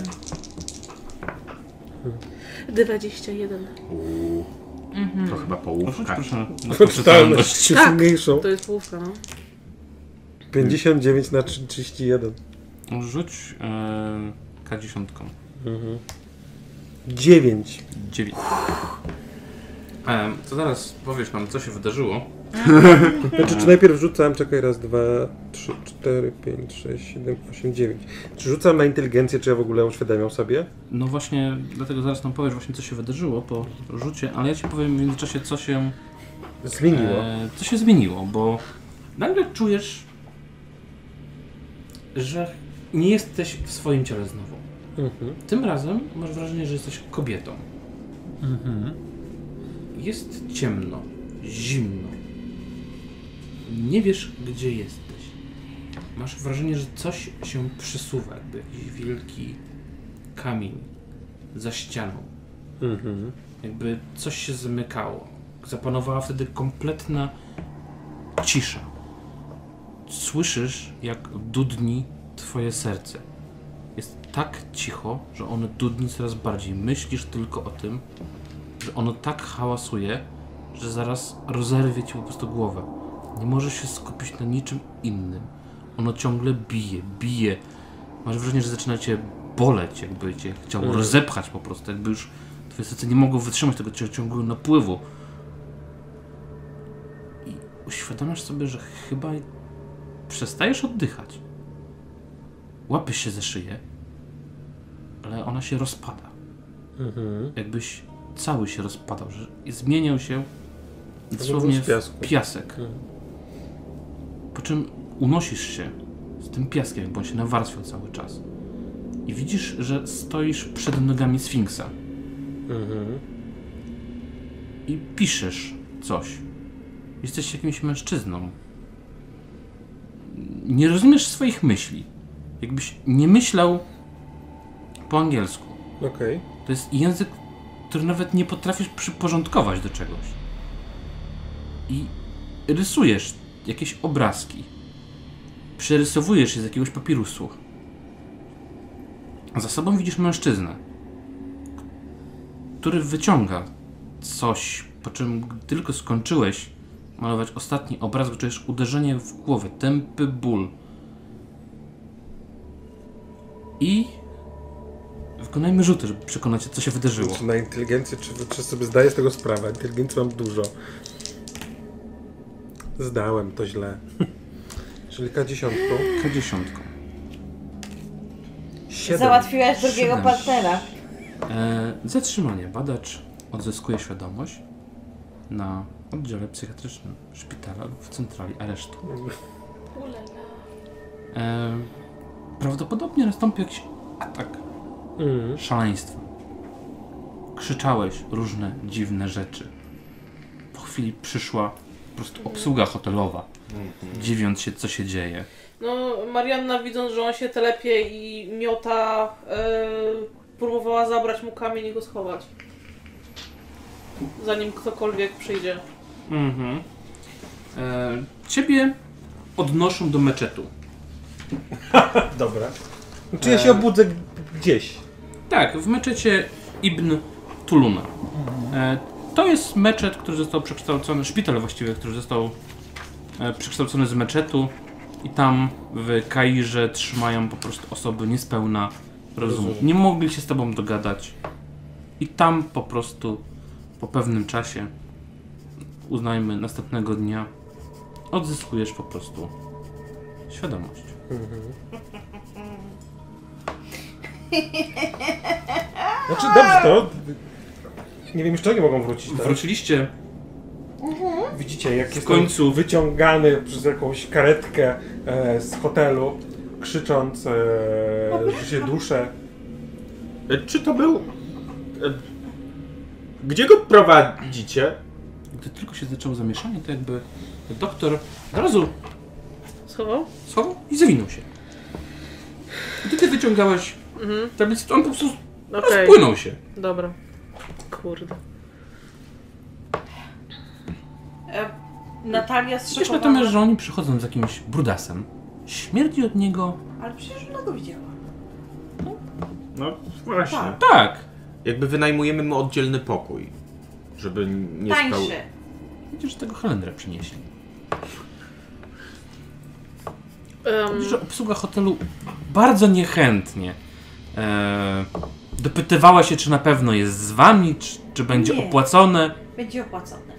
dwadzieścia jeden. Uuu, to chyba No, rzuć połówka. proszę na Poczytalność poczytalność. jest Tak, mniejszą. to jest połówka, no. pięćdziesiąt dziewięć na trzydzieści jeden. Rzuć e, K dziesięć. Mhm. dziewięć. dziewięć. E, to zaraz powiesz nam, co się wydarzyło. Znaczy, czy najpierw rzucam, czekaj, raz, dwa, trzy, cztery, pięć, sześć, siedem, osiem, dziewięć. Czy rzucam na inteligencję, czy ja w ogóle uświadamiam sobie? No właśnie, dlatego zaraz nam powiesz właśnie, co się wydarzyło po rzucie, ale ja ci powiem w międzyczasie, co się Zmieniło. E, co się zmieniło, bo nagle czujesz, że nie jesteś w swoim ciele znowu. Mhm. Tym razem masz wrażenie, że jesteś kobietą. Jest ciemno, zimno. Nie wiesz, gdzie jesteś. Masz wrażenie, że coś się przesuwa, jakby jakiś wielki kamień za ścianą. Mhm. Jakby coś się zamykało. Zapanowała wtedy kompletna cisza. Słyszysz, jak dudni twoje serce. Jest tak cicho, że ono dudni coraz bardziej. Myślisz tylko o tym, że ono tak hałasuje, że zaraz rozerwie ci po prostu głowę. Nie możesz się skupić na niczym innym. Ono ciągle bije, bije. Masz wrażenie, że zaczyna cię boleć, jakby cię chciało Mhm. rozepchać po prostu. Jakby już twoje serce nie mogło wytrzymać tego ciągłego napływu. I uświadamiasz sobie, że chyba przestajesz oddychać. Łapiesz się za szyję, ale ona się rozpada. Mhm. Jakbyś cały się rozpadał, że zmieniał się dosłownie był z piasku. w piasek. Mhm. Po czym unosisz się z tym piaskiem, bo on się nawarstwiał cały czas. I widzisz, że stoisz przed nogami Sfinksa. Mhm. I piszesz coś. Jesteś jakimś mężczyzną. Nie rozumiesz swoich myśli. Jakbyś nie myślał po angielsku. Okej. To jest język, który nawet nie potrafisz przyporządkować do czegoś. I rysujesz jakieś obrazki. Przerysowujesz je z jakiegoś papirusu. Za sobą widzisz mężczyznę, który wyciąga coś, po czym gdy tylko skończyłeś malować ostatni obraz, czujesz uderzenie w głowę, tępy ból. I wykonajmy rzuty, żeby przekonać się, co się wydarzyło. Czy na inteligencję, czy, czy sobie zdaję z tego sprawę? Inteligencji mam dużo. Zdałem to źle. Czyli K dziesięć. K dziesięć. siedem. Załatwiłaś drugiego Siedem. partnera. E, zatrzymanie. Badacz odzyskuje świadomość na oddziale psychiatrycznym szpitala lub w centrali aresztu. E, prawdopodobnie nastąpi jakiś atak Mhm. szaleństwa. Krzyczałeś różne dziwne rzeczy. Po chwili przyszła po prostu obsługa hotelowa, dziwiąc się, co się dzieje. No, Marianna, widząc, że on się telepie i miota, e, próbowała zabrać mu kamień i go schować. Zanim ktokolwiek przyjdzie. Mhm. E, ciebie odnoszą do meczetu. Dobra. Czy ja się obudzę g- gdzieś? Tak, w meczecie Ibn Tuluna. E, to jest meczet, który został przekształcony, szpital właściwie, który został e, przekształcony z meczetu i tam w Kairze trzymają po prostu osoby niespełna rozumu. Rozumiem. Nie mogli się z tobą dogadać i tam po prostu po pewnym czasie, uznajmy następnego dnia, odzyskujesz po prostu świadomość. Znaczy, dobrze to. Nie wiem, jeszcze oni mogą wrócić, tak? Wróciliście Widzicie, jak w jest końcu. wyciągany przez jakąś karetkę e, z hotelu, krzycząc, e, że się duszę. E, Czy to był... e, Gdzie go prowadzicie? Gdy tylko się zaczęło zamieszanie, to jakby doktor od razu Schował? schował i zawinął się. Gdy ty wyciągałeś Mhm. tablicę, to on po prostu Okej. rozpłynął się. Dobra. Kurde. E, Natalia Wiesz zszokowana. natomiast, że oni przychodzą z jakimś brudasem. Śmierdzi od niego. Ale przecież ona go widziała. No właśnie. Tak. Tak. Jakby wynajmujemy mu oddzielny pokój, żeby nie spał... Tańszy. Widzisz, że tego Helendra przynieśli. Um, Widzisz, że obsługa hotelu bardzo niechętnie e, dopytywała się, czy na pewno jest z wami, czy, czy będzie Nie. opłacone. Będzie opłacone.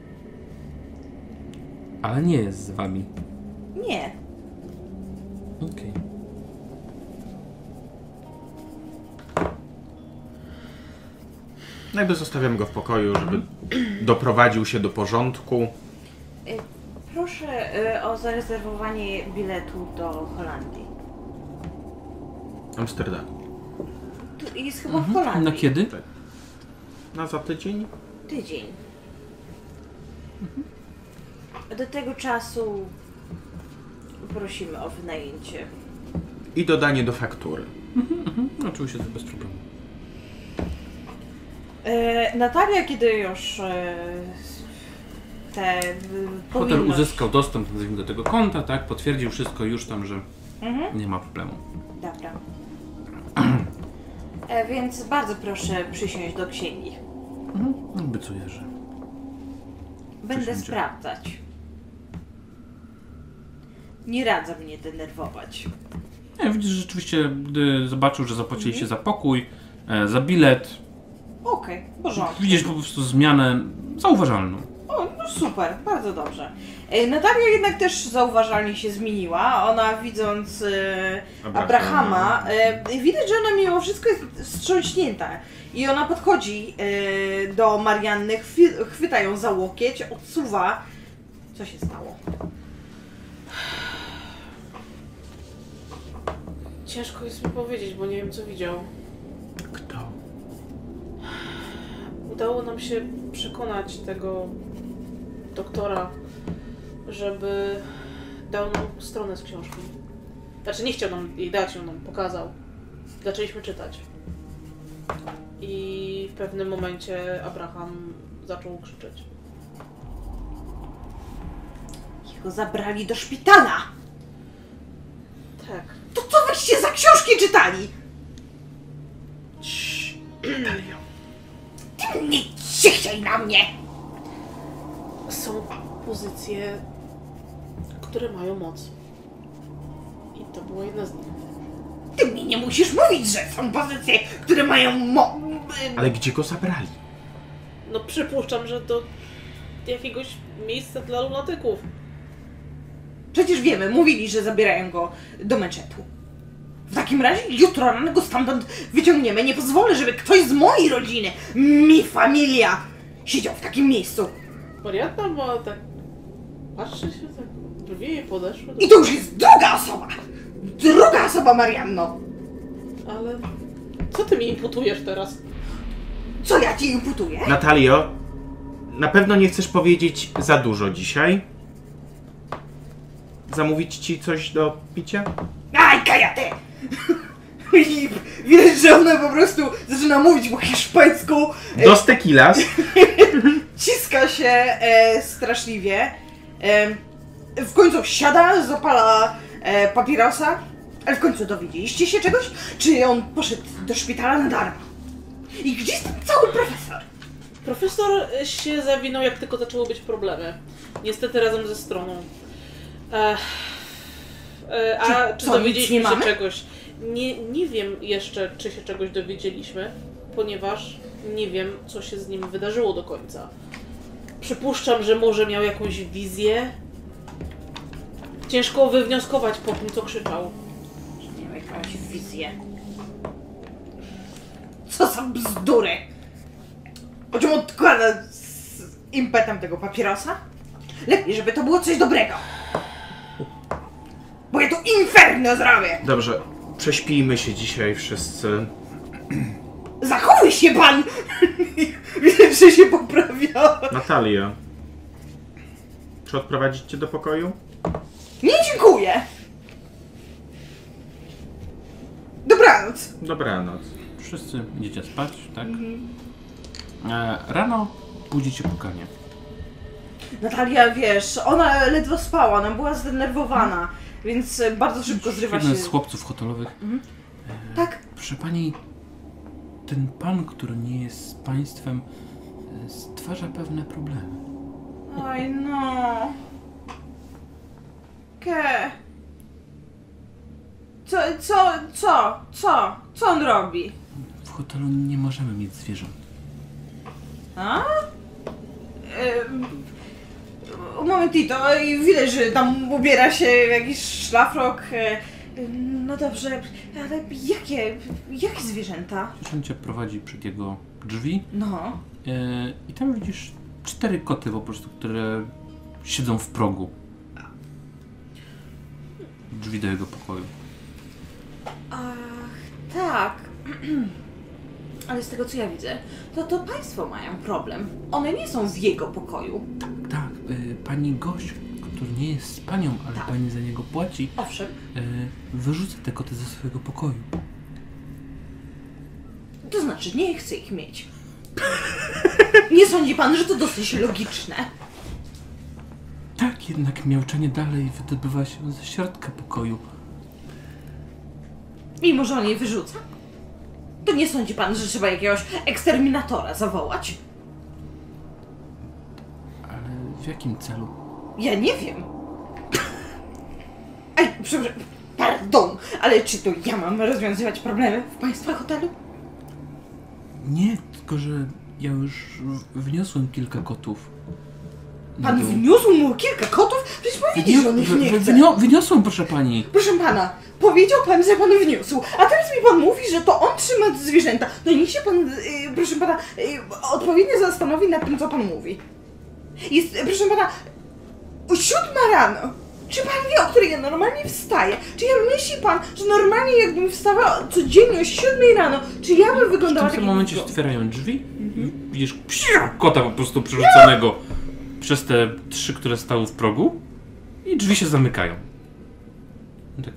Ale nie jest z wami. Nie. Okej. No jakby zostawiamy go w pokoju, żeby doprowadził się do porządku. Y, Proszę y, o zarezerwowanie biletu do Holandii. Amsterdam. Tu jest chyba w Holandii. Na kiedy? Na za tydzień? Tydzień. Do tego czasu prosimy o wynajęcie. I dodanie do faktury. No, oczywiście to bez problemu. E, Natalia, kiedy już e, te e, Hotel powinność- uzyskał dostęp do tego konta, tak? Potwierdził wszystko już tam, że Mhm. nie ma problemu. Dobra. E, więc bardzo proszę przysiąść do księgi. Mhm. Obiecuję, że... Będę Przysiądzie. sprawdzać. Nie radzę mnie denerwować. Nie, widzisz, że rzeczywiście, gdy zobaczył, że zapłaciliście za pokój, e, za bilet, Okej, w porządku. widzisz po prostu zmianę zauważalną. O, no super, bardzo dobrze. E, Natalia jednak też zauważalnie się zmieniła. Ona widząc e, Abrahama. Abrahama, e, widać, że ona mimo wszystko jest wstrząśnięta. I ona podchodzi e, do Marianny, chwy, chwyta ją za łokieć, odsuwa. Co się stało? ciężko jest mi powiedzieć, bo nie wiem, co widział. Kto? Udało nam się przekonać tego doktora, żeby dał nam stronę z książką. Znaczy nie chciał nam jej dać, ją nam pokazał. Zaczęliśmy czytać. I w pewnym momencie Abraham zaczął krzyczeć. Jego zabrali do szpitala! Tak. To co wyście za książki czytali? Ciii, Natalio. Ty nie cichciaj na mnie! Są pozycje, które mają moc. I to była jedna z nich. Ty mi nie musisz mówić, że są pozycje, które mają mo... Ale gdzie go zabrali? No przypuszczam, że do jakiegoś miejsca dla lunatyków. Przecież wiemy, mówili, że zabierają go do meczetu. W takim razie jutro rano go stamtąd wyciągniemy. Nie pozwolę, żeby ktoś z mojej rodziny, mi familia, siedział w takim miejscu. Marianna ma tak... Patrzy się tak... Brwi jej podeszły do... I to już jest druga osoba! Druga osoba, Marianno! Ale... Co ty mi imputujesz teraz? Co ja ci imputuję? Natalio, na pewno nie chcesz powiedzieć za dużo dzisiaj? Zamówić ci coś do picia? Aj, kajatę! I widać, że ona po prostu zaczyna mówić po hiszpańsku. Dos tequilas. Ciska się e, straszliwie. E, w końcu siada, zapala e, papierosa. Ale w końcu dowiedzieliście się czegoś? Czy on poszedł do szpitala na darmo? I gdzie jest ten cały profesor? Profesor się zawinął, jak tylko zaczęły być problemy. Niestety razem ze stroną. Ech, e, a Czy czy, co, dowiedzieliśmy nic nie się mamy? czegoś? Nie, nie wiem jeszcze, czy się czegoś dowiedzieliśmy, ponieważ nie wiem, co się z nim wydarzyło do końca. Przypuszczam, że może miał jakąś wizję. Ciężko wywnioskować po tym, co krzyczał. Nie wiem, jakąś wizję. Co za bzdury! Po czym odkłada z impetem tego papierosa? Lepiej, żeby to było coś dobrego. Bo ja tu inferno zrobię! Dobrze, prześpijmy się dzisiaj wszyscy. Zachowuj się pan! Widać, że się poprawia. Natalia, czy odprowadzić cię do pokoju? Nie dziękuję! Dobranoc! Dobranoc. Wszyscy idziecie spać, tak? E, rano budzicie pukanie. Natalia, wiesz, ona ledwo spała, ona była zdenerwowana, więc bardzo szybko zrywa się... Jeden z chłopców hotelowych. Mhm. E, Tak? Proszę pani, ten pan, który nie jest z państwem, e, stwarza pewne problemy. Oj, no... Ke... Co, co, co, co? Co on robi? W hotelu nie możemy mieć zwierząt. A? Ym, momentito, i widać, że tam ubiera się w jakiś szlafrok. e, ym, No dobrze, ale jakie, jakie zwierzęta? Przecież on cię prowadzi przed jego drzwi No. e, i tam widzisz cztery koty po prostu, które siedzą w progu. Drzwi do jego pokoju. Ach, tak. Ale z tego co ja widzę, to to państwo mają problem. One nie są w jego pokoju. Tak, y, pani gość, który nie jest z panią, ale Tak. pani za niego płaci, Owszem. y, wyrzuca te koty ze swojego pokoju. To znaczy, nie chce ich mieć. Nie sądzi pan, że to dosyć logiczne? Tak, jednak miauczenie dalej wydobywa się ze środka pokoju. Mimo, że on je wyrzuca? To nie sądzi pan, że trzeba jakiegoś eksterminatora zawołać? Ale w jakim celu? Ja nie wiem. Aj, przepraszam, pardon, ale czy to ja mam rozwiązywać problemy w państwa hotelu? Nie, tylko że ja już w- wniosłem kilka kotów. na Pan dół. wniósł mu kilka kotów? Przecież powiedział, że on ich Wy- nie wy- chce. wynio- Wyniosłem, proszę pani. Proszę pana, powiedział pan, że pan wniósł, a teraz mi pan mówi, że to on trzyma zwierzęta. No niech się pan, y, proszę pana, y, odpowiednio zastanowi nad tym, co pan mówi. Jest, proszę pana, o siódma rano. Czy pan wie, o której ja normalnie wstaję? Czy ja myśli pan, że normalnie jakbym wstawała codziennie o siódmej rano, czy ja bym W wyglądała tym tak momencie się jak otwierają drzwi i widzisz psiu, kota po prostu przerzuconego przez te trzy, które stały w progu i drzwi się zamykają. Tak.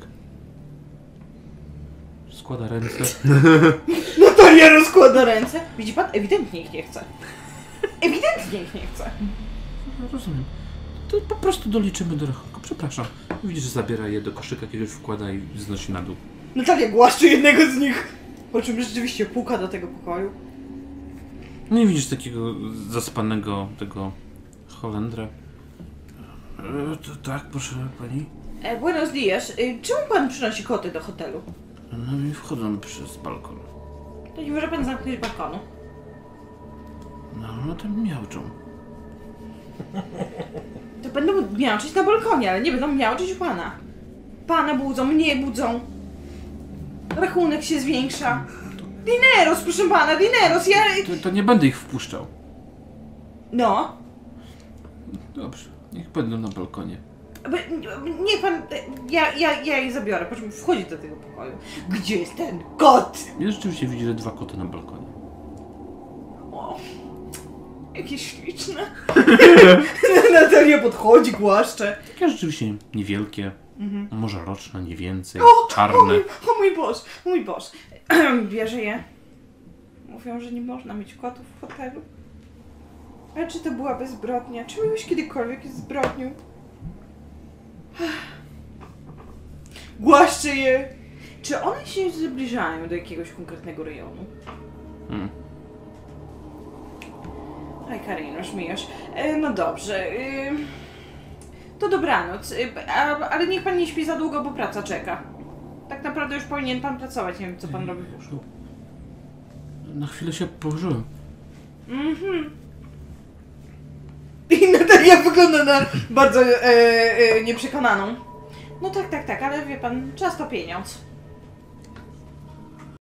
Składa ręce. Natalia rozkłada ręce. Widzi pan? Ewidentnie ich nie chce. Ewidentnie ich nie chce. No, rozumiem. To po prostu doliczymy do rachunku. Przepraszam. Widzisz, że zabiera je do koszyka, jakiegoś wkłada i znosi na dół. Natalia głaszczy jednego z nich. Po czym rzeczywiście puka do tego pokoju. No i widzisz takiego zaspanego tego Holendra. E, to, tak, proszę pani. E, buenos dias. E, czemu pan przynosi koty do hotelu? No i wchodzą przez balkon. To nie może pan zamknąć balkonu. No, no tam miauczą. To będą miauczyć na balkonie, ale nie będą miauczyć u pana. Pana budzą, mnie budzą. Rachunek się zwiększa. Dineros, proszę pana, dineros, ja... To, to nie będę ich wpuszczał. No. Dobrze, niech będą na balkonie. By- Nie pan... Ja, ja, ja je zabiorę, po czym wchodzi do tego pokoju. Gdzie jest ten kot? I rzeczywiście widzi, że dwa koty na balkonie. O, jakie śliczne. Natalia podchodzi, głaszcze. Takie rzeczywiście niewielkie. Może roczne, nie więcej. O, Czarne. O mój, o mój Boże, o mój Boże. Bierze je. Mówią, że nie można mieć kotów w hotelu. Ale czy to byłaby zbrodnia? Czy miałeś kiedykolwiek jest zbrodnią? Głaszcze je. Czy one się zbliżają do jakiegoś konkretnego rejonu? Mm. Aj, Karino, śmiejesz. E, no dobrze. E, to dobranoc. E, a, ale niech pan nie śpi za długo, bo praca czeka. Tak naprawdę już powinien pan pracować. Nie wiem, co pan robi w łóżku. Na chwilę się położyłem. Mhm. I Natalia wygląda na bardzo e, e, nieprzekonaną. No tak, tak, tak, ale wie pan, czas to pieniądz.